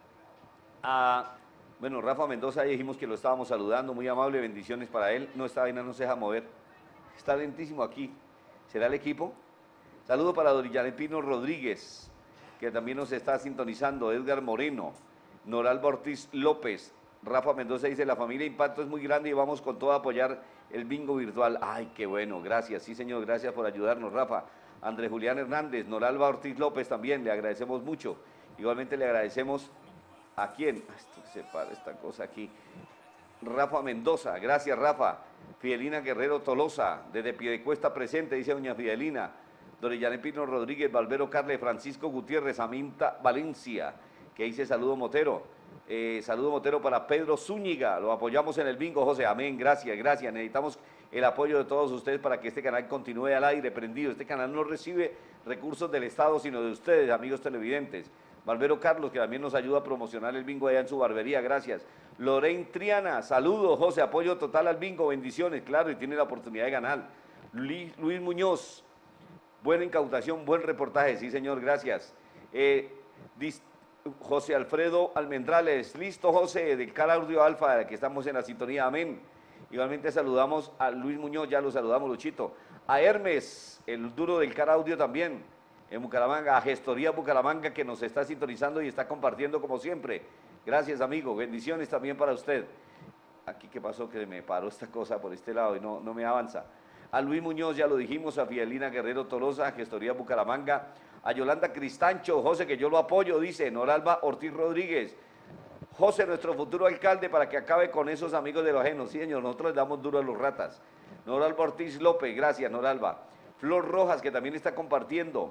a, bueno, Rafa Mendoza, ya dijimos que lo estábamos saludando, muy amable, bendiciones para él. No, esta vaina no se deja mover, está lentísimo aquí. ¿Será el equipo? Saludo para Dorillán Pino Rodríguez, que también nos está sintonizando. Edgar Moreno, Noralba Ortiz López. Rafa Mendoza dice, la familia Impacto es muy grande y vamos con todo a apoyar el bingo virtual. Ay, qué bueno, gracias, sí señor, gracias por ayudarnos, Rafa. Andrés Julián Hernández, Noralba Ortiz López también, le agradecemos mucho. Igualmente le agradecemos a quién, esto se para esta cosa aquí, Rafa Mendoza, gracias Rafa. Fidelina Guerrero Tolosa, desde Piedecuesta presente, dice doña Fidelina. Dorillán Pino Rodríguez, Valvero Carle, Francisco Gutiérrez, Aminta Valencia, que dice saludo Motero. Eh, saludo Motero para Pedro Zúñiga, lo apoyamos en el bingo, José, amén, gracias, gracias. Necesitamos el apoyo de todos ustedes para que este canal continúe al aire, prendido. Este canal no recibe recursos del Estado, sino de ustedes, amigos televidentes. Valvero Carlos, que también nos ayuda a promocionar el bingo allá en su barbería, gracias. Lorraine Triana, saludos, José, apoyo total al bingo, bendiciones, claro, y tiene la oportunidad de ganar. Luis, Luis Muñoz, buena incautación, buen reportaje, sí señor, gracias. Eh, José Alfredo Almendrales, listo José, del Car Audio Alfa, que estamos en la sintonía, amén. Igualmente saludamos a Luis Muñoz, ya lo saludamos, Luchito. A Hermes, el duro del Car Audio también, en Bucaramanga, a Gestoría Bucaramanga, que nos está sintonizando y está compartiendo como siempre. Gracias, amigo, bendiciones también para usted. Aquí, ¿qué pasó? Que me paró esta cosa por este lado y no, no me avanza. A Luis Muñoz, ya lo dijimos, a Fidelina Guerrero Tolosa, a Gestoría Bucaramanga, a Yolanda Cristancho, José, que yo lo apoyo, dice Noralba Ortiz Rodríguez. José, nuestro futuro alcalde, para que acabe con esos amigos de los ajenos. Sí, señor, nosotros le damos duro a los ratas. Noralba Ortiz López, gracias, Noralba. Flor Rojas, que también está compartiendo.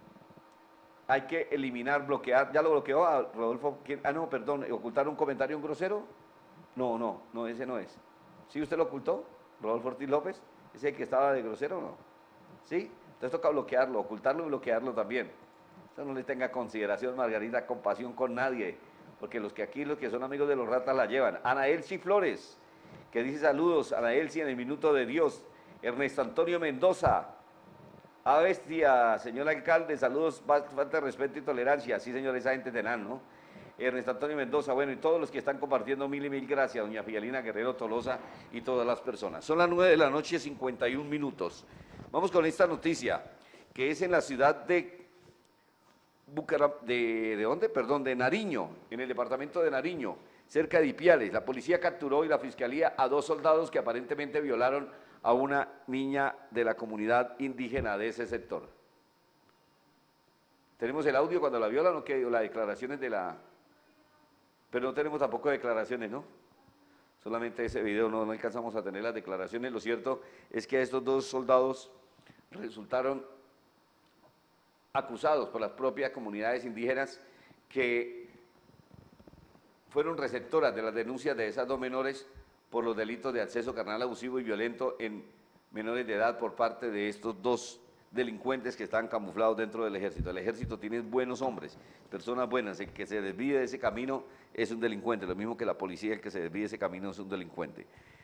Hay que eliminar, bloquear. ¿Ya lo bloqueó a Rodolfo? Ah, no, perdón, ¿ocultar un comentario un grosero? No, no, no, ese no es. ¿Sí usted lo ocultó, Rodolfo Ortiz López? ¿Ese que estaba de grosero o no? ¿Sí? Entonces toca bloquearlo, ocultarlo y bloquearlo también. Entonces no le tenga consideración, Margarita, compasión con nadie, porque los que aquí, los que son amigos de los ratas la llevan. Ana Elsie Flores, que dice saludos, Ana Elsie en el Minuto de Dios. Ernesto Antonio Mendoza, a bestia, señor alcalde, saludos, falta de respeto y tolerancia. Sí, señor, esa gente tenaz, ¿no? Ernesto Antonio Mendoza, bueno, y todos los que están compartiendo, mil y mil gracias, doña Fidelina Guerrero Tolosa y todas las personas. Son las nueve de la noche, cincuenta y un minutos. Vamos con esta noticia, que es en la ciudad de Bucaram de, ¿de dónde? Perdón, de Nariño, en el departamento de Nariño, cerca de Ipiales. La policía capturó y la fiscalía a dos soldados que aparentemente violaron a una niña de la comunidad indígena de ese sector. ¿Tenemos el audio cuando la violan o qué? O las declaraciones de la... Pero no tenemos tampoco declaraciones, ¿no? Solamente ese video, no, no alcanzamos a tener las declaraciones. Lo cierto es que estos dos soldados resultaron acusados por las propias comunidades indígenas que fueron receptoras de las denuncias de esas dos menores por los delitos de acceso carnal abusivo y violento en menores de edad por parte de estos dos delincuentes que están camuflados dentro del ejército. El ejército tiene buenos hombres, personas buenas. El que se desvíe de ese camino es un delincuente, lo mismo que la policía, el que se desvíe de ese camino es un delincuente.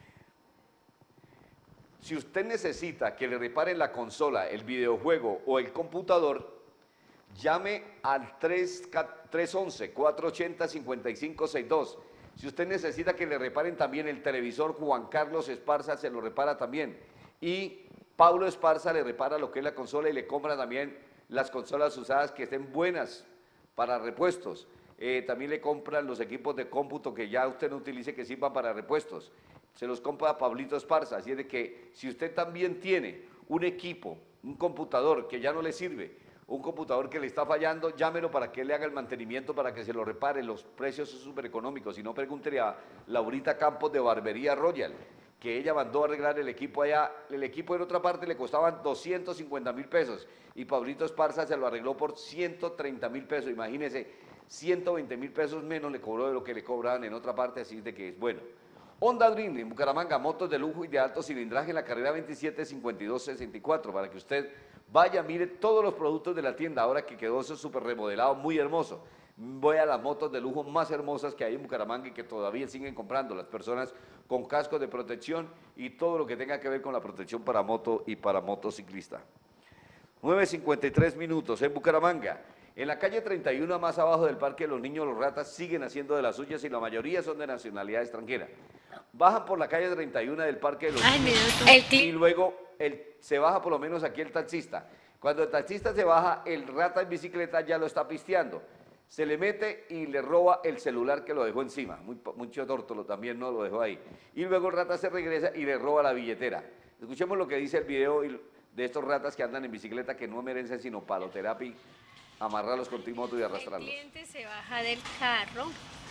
Si usted necesita que le reparen la consola, el videojuego o el computador, llame al tres once, cuatro ochenta, cincuenta y cinco sesenta y dos. Si usted necesita que le reparen también el televisor, Juan Carlos Esparza se lo repara también. Y Paulo Esparza le repara lo que es la consola y le compra también las consolas usadas que estén buenas para repuestos. Eh, también le compran los equipos de cómputo que ya usted no utilice que sirvan para repuestos. Se los compra a Pablito Esparza. Así es de que si usted también tiene un equipo, un computador que ya no le sirve, un computador que le está fallando, llámelo para que él le haga el mantenimiento, para que se lo repare. Los precios son súper económicos. Si no, pregúntele a Laurita Campos de Barbería Royal, que ella mandó a arreglar el equipo allá. El equipo en otra parte le costaban doscientos cincuenta mil pesos y Pablito Esparza se lo arregló por ciento treinta mil pesos. Imagínense, ciento veinte mil pesos menos le cobró de lo que le cobraban en otra parte, así de que es bueno. Honda Dream en Bucaramanga, motos de lujo y de alto cilindraje en la carrera veintisiete, cincuenta y dos, sesenta y cuatro, para que usted vaya, mire todos los productos de la tienda, ahora que quedó eso súper remodelado, muy hermoso. Voy a las motos de lujo más hermosas que hay en Bucaramanga y que todavía siguen comprando las personas con cascos de protección y todo lo que tenga que ver con la protección para moto y para motociclista. nueve cincuenta y tres minutos en Bucaramanga. En la calle treinta y uno, más abajo del Parque de los Niños, los ratas siguen haciendo de las suyas y la mayoría son de nacionalidad extranjera. Bajan por la calle treinta y uno del Parque de los Ay, Niños y luego el, se baja por lo menos aquí el taxista. Cuando el taxista se baja, el rata en bicicleta ya lo está pisteando. Se le mete y le roba el celular que lo dejó encima. Muy, mucho tórtolo también no lo dejó ahí. Y luego el rata se regresa y le roba la billetera. Escuchemos lo que dice el video de estos ratas que andan en bicicleta, que no merecen sino paloterapia, amarrarlos con timoto y arrastrarlos. El cliente se baja del carro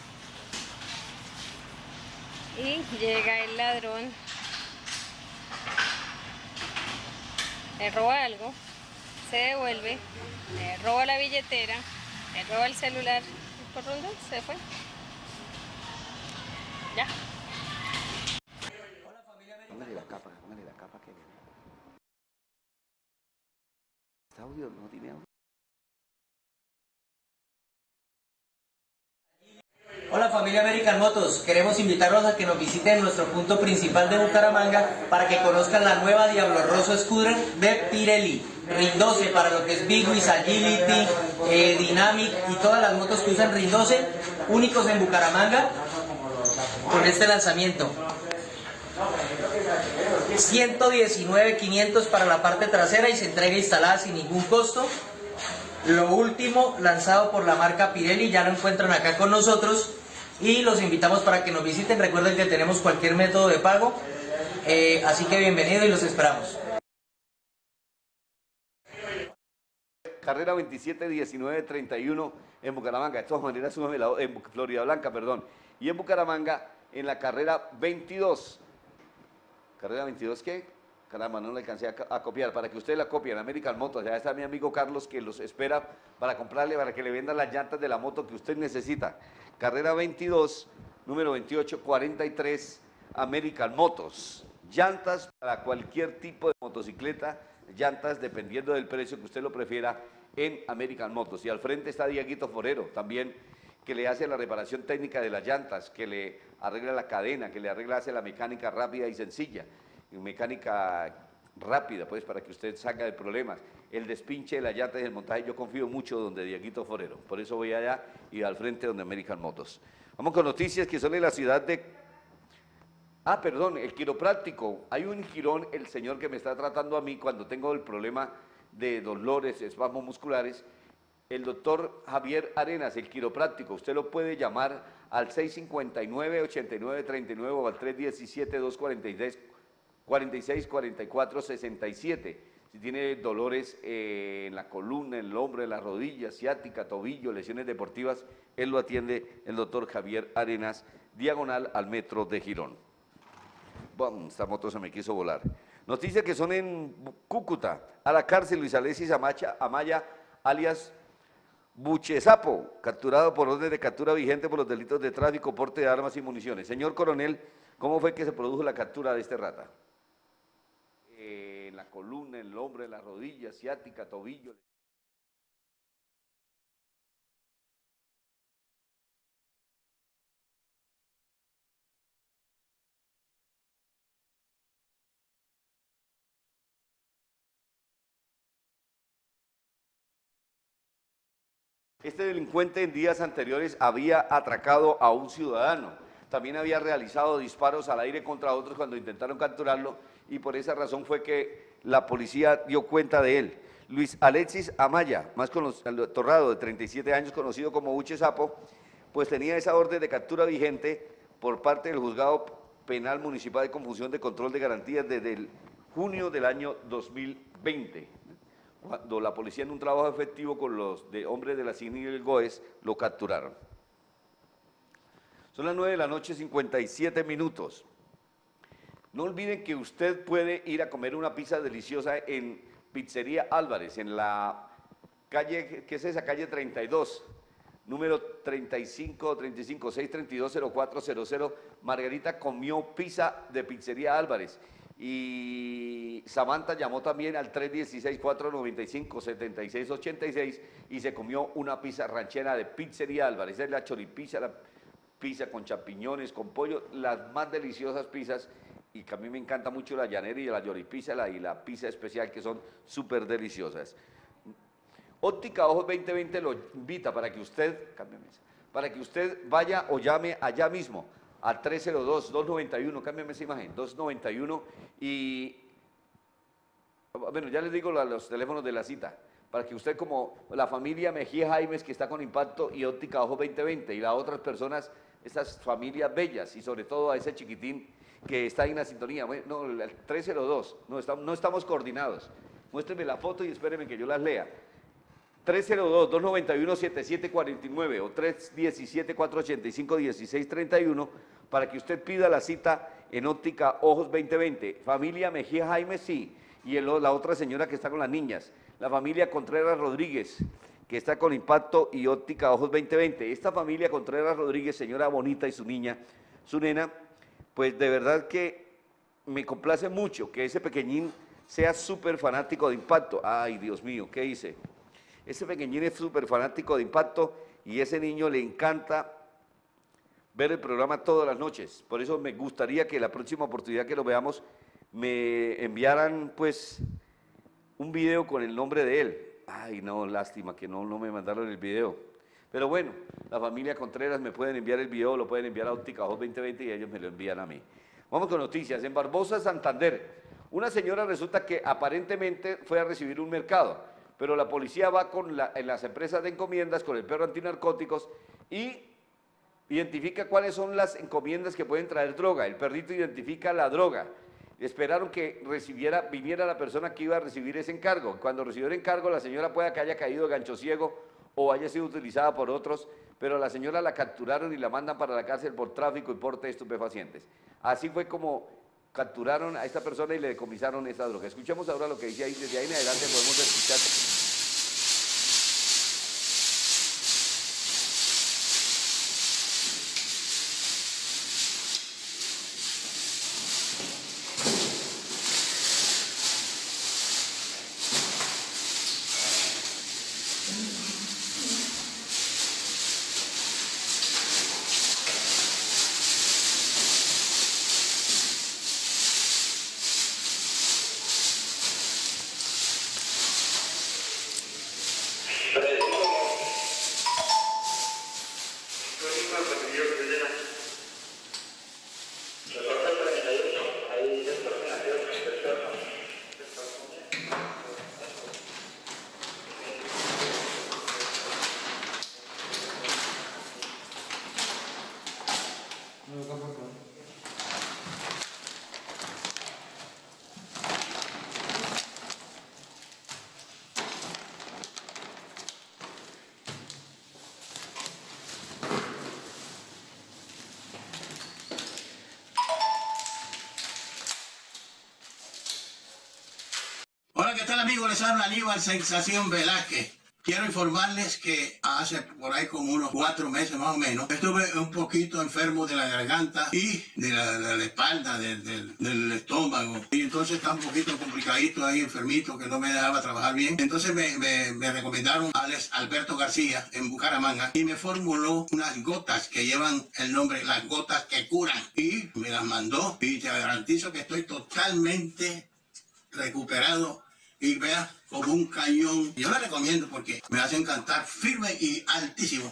y llega el ladrón, le roba algo, se devuelve, le roba la billetera, le roba el celular y por dónde se fue. Ya. Póngale la capa, póngale la capa que... ¿Está audio? ¿No tiene audio? Hola familia American Motos, queremos invitarlos a que nos visiten nuestro punto principal de Bucaramanga para que conozcan la nueva Diablo Rosso Scooter de Pirelli, RIN doce para lo que es Big Wheels, Agility, eh, Dynamic y todas las motos que usan RIN doce, únicos en Bucaramanga con este lanzamiento. ciento diecinueve mil quinientos para la parte trasera y se entrega instalada sin ningún costo. Lo último lanzado por la marca Pirelli, ya lo encuentran acá con nosotros y los invitamos para que nos visiten. Recuerden que tenemos cualquier método de pago, eh, así que bienvenidos y los esperamos. Carrera veintisiete, diecinueve, treinta y uno en Bucaramanga. De todas maneras, súbeme la, en Florida Blanca, perdón. Y en Bucaramanga, en la carrera veintidós. ¿Carrera veintidós qué? Caramba, no le alcancé a, a copiar, para que ustedes la copien, American Motos. Ya está mi amigo Carlos que los espera para comprarle, para que le vendan las llantas de la moto que usted necesita. Carrera veintidós, número veintiocho cuarenta y tres, American Motos. Llantas para cualquier tipo de motocicleta, llantas dependiendo del precio que usted lo prefiera en American Motos. Y al frente está Dieguito Forero, también, que le hace la reparación técnica de las llantas, que le arregla la cadena, que le arregla, hace la mecánica rápida y sencilla. Mecánica rápida, pues, para que usted salga de problemas. El despinche de las llantas y el montaje, yo confío mucho donde Dieguito Forero, por eso voy allá y al frente donde American Motos. Vamos con noticias que son de la ciudad de... Ah, perdón, el quiropráctico. Hay un jirón, el señor que me está tratando a mí cuando tengo el problema de dolores, espasmos musculares, el doctor Javier Arenas, el quiropráctico. Usted lo puede llamar al seis cinco nueve, ocho nueve tres nueve o al tres uno siete, dos cuatro seis, cuatro seis cuatro cuatro seis siete. Si tiene dolores eh, en la columna, en el hombro, en la rodilla, ciática, tobillo, lesiones deportivas, él lo atiende el doctor Javier Arenas, diagonal al metro de Girón. Bueno, esta moto se me quiso volar. Noticias que son en Cúcuta. A la cárcel Luis Alexis Amacha, Amaya, alias Buchesapo, capturado por orden de captura vigente por los delitos de tráfico, porte de armas y municiones. Señor coronel, ¿cómo fue que se produjo la captura de este rata? Eh, en la columna, en el hombro, en la rodilla, ciática, tobillo. Este delincuente en días anteriores había atracado a un ciudadano, también había realizado disparos al aire contra otros cuando intentaron capturarlo y por esa razón fue que la policía dio cuenta de él. Luis Alexis Amaya, más conocido, Torrado, de treinta y siete años, conocido como Buchesapo, pues tenía esa orden de captura vigente por parte del Juzgado Penal Municipal de Confusión de Control de Garantías desde el junio del año dos mil veinte. Cuando la policía en un trabajo efectivo con los de hombres de la C I N y el GOES lo capturaron. Son las nueve de la noche, cincuenta y siete minutos. No olviden que usted puede ir a comer una pizza deliciosa en Pizzería Álvarez, en la calle, ¿qué es esa? Calle treinta y dos, número treinta y cinco, treinta y cinco, seis tres dos, cero cuatro cero cero. Margarita comió pizza de Pizzería Álvarez. Y Samantha llamó también al tres uno seis, cuatro nueve cinco, siete seis ocho seis y se comió una pizza ranchera de Pizzería Álvarez. Es la choripizza, la pizza con champiñones, con pollo, las más deliciosas pizzas, y que a mí me encanta mucho la llanera y la choripizza la, y la pizza especial, que son súper deliciosas. Óptica Ojos veinte veinte lo invita para que usted, cámbiame esa, para que usted vaya o llame allá mismo al tres cero dos, dos nueve uno, cámbiame esa imagen, dos nueve uno, y bueno, ya les digo los teléfonos de la cita, para que usted, como la familia Mejía Jaimes, que está con Impacto y Óptica Ojo veinte veinte, y las otras personas, estas familias bellas, y sobre todo a ese chiquitín que está en la sintonía, bueno, no, el tres cero dos, no estamos, no estamos coordinados, muéstrenme la foto y espérenme que yo las lea. tres cero dos, dos nueve uno, siete siete cuatro nueve o tres uno siete, cuatro ocho cinco, uno seis tres uno para que usted pida la cita en Óptica Ojos veinte veinte. Familia Mejía Jaime, sí, y el, la otra señora que está con las niñas, la familia Contreras Rodríguez, que está con Impacto y Óptica Ojos veinte veinte. Esta familia Contreras Rodríguez, señora bonita y su niña, su nena, pues de verdad que me complace mucho que ese pequeñín sea súper fanático de Impacto. Ay, Dios mío, ¿qué hice? Ese pequeñín es súper fanático de Impacto y ese niño le encanta ver el programa todas las noches. Por eso me gustaría que la próxima oportunidad que lo veamos me enviaran pues un video con el nombre de él. Ay, no, lástima que no, no me mandaron el video. Pero bueno, la familia Contreras me pueden enviar el video, lo pueden enviar a Óptica Ojos veinte veinte y ellos me lo envían a mí. Vamos con noticias. En Barbosa, Santander, una señora resulta que aparentemente fue a recibir un mercado, pero la policía va con la, en las empresas de encomiendas con el perro antinarcóticos y identifica cuáles son las encomiendas que pueden traer droga. El perrito identifica la droga. Esperaron que recibiera, viniera la persona que iba a recibir ese encargo. Cuando recibió el encargo, la señora pueda que haya caído de gancho ciego o haya sido utilizada por otros, pero a la señora la capturaron y la mandan para la cárcel por tráfico y porte de estupefacientes. Así fue como capturaron a esta persona y le decomisaron esa droga. Escuchemos ahora lo que dice ahí. Desde ahí en adelante podemos escuchar. Hola, ¿qué tal, amigos? Les habla Aníbal Sensación Velázquez. Quiero informarles que hace por ahí como unos cuatro meses más o menos estuve un poquito enfermo de la garganta y de la, de la espalda, de, de, del estómago. Y entonces estaba un poquito complicadito ahí, enfermito, que no me dejaba trabajar bien. Entonces me, me, me recomendaron a Alex Alberto García en Bucaramanga y me formuló unas gotas que llevan el nombre Las Gotas que Curan. Y me las mandó y te garantizo que estoy totalmente recuperado y vea como un cañón. Yo la recomiendo porque me hacen cantar firme y altísimo.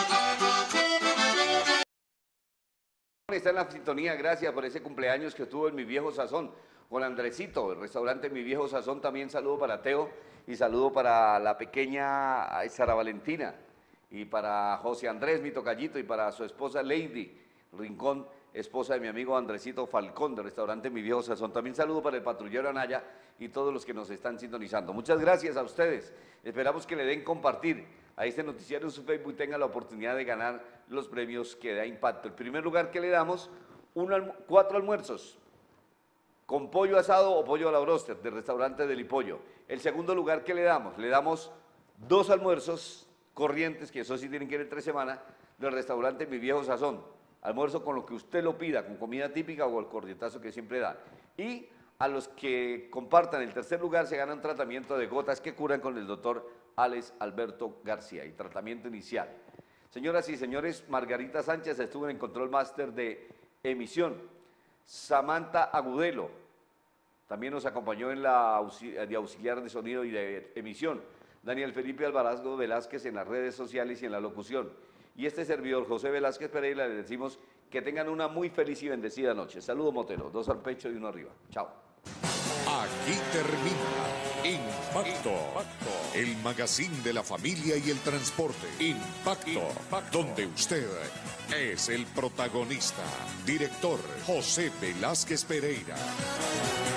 Está en la sintonía, gracias por ese cumpleaños que tuvo en Mi Viejo Sazón con Andresito, el restaurante Mi Viejo Sazón. También saludo para Teo y saludo para la pequeña Sara Valentina y para José Andrés, mi tocallito, y para su esposa Lady Rincón, esposa de mi amigo Andresito Falcón del restaurante Mi Viejo Sazón. También saludo para el patrullero Anaya y todos los que nos están sintonizando. Muchas gracias a ustedes. Esperamos que le den compartir a este noticiario en su Facebook y tengan la oportunidad de ganar los premios que da Impacto. El primer lugar que le damos, uno, alm cuatro almuerzos con pollo asado o pollo a la bróster del restaurante del Hipollo. El segundo lugar que le damos, le damos dos almuerzos corrientes, que eso sí tienen que ir en tres semanas, del restaurante Mi Viejo Sazón. Almuerzo con lo que usted lo pida, con comida típica o el cordietazo que siempre da. Y a los que compartan el tercer lugar se gana un tratamiento de gotas que curan con el doctor Alex Alberto García y tratamiento inicial. Señoras y señores, Margarita Sánchez estuvo en el control máster de emisión. Samantha Agudelo también nos acompañó en la auxili de auxiliar de sonido y de emisión. Daniel Felipe Alvarazgo Velázquez en las redes sociales y en la locución. Y este servidor, José Velázquez Pereira, le decimos que tengan una muy feliz y bendecida noche. Saludo Motero, dos al pecho y uno arriba. Chao. Aquí termina Impacto, el magazine de la familia y el transporte. Impacto, Impacto, donde usted es el protagonista. Director José Velázquez Pereira.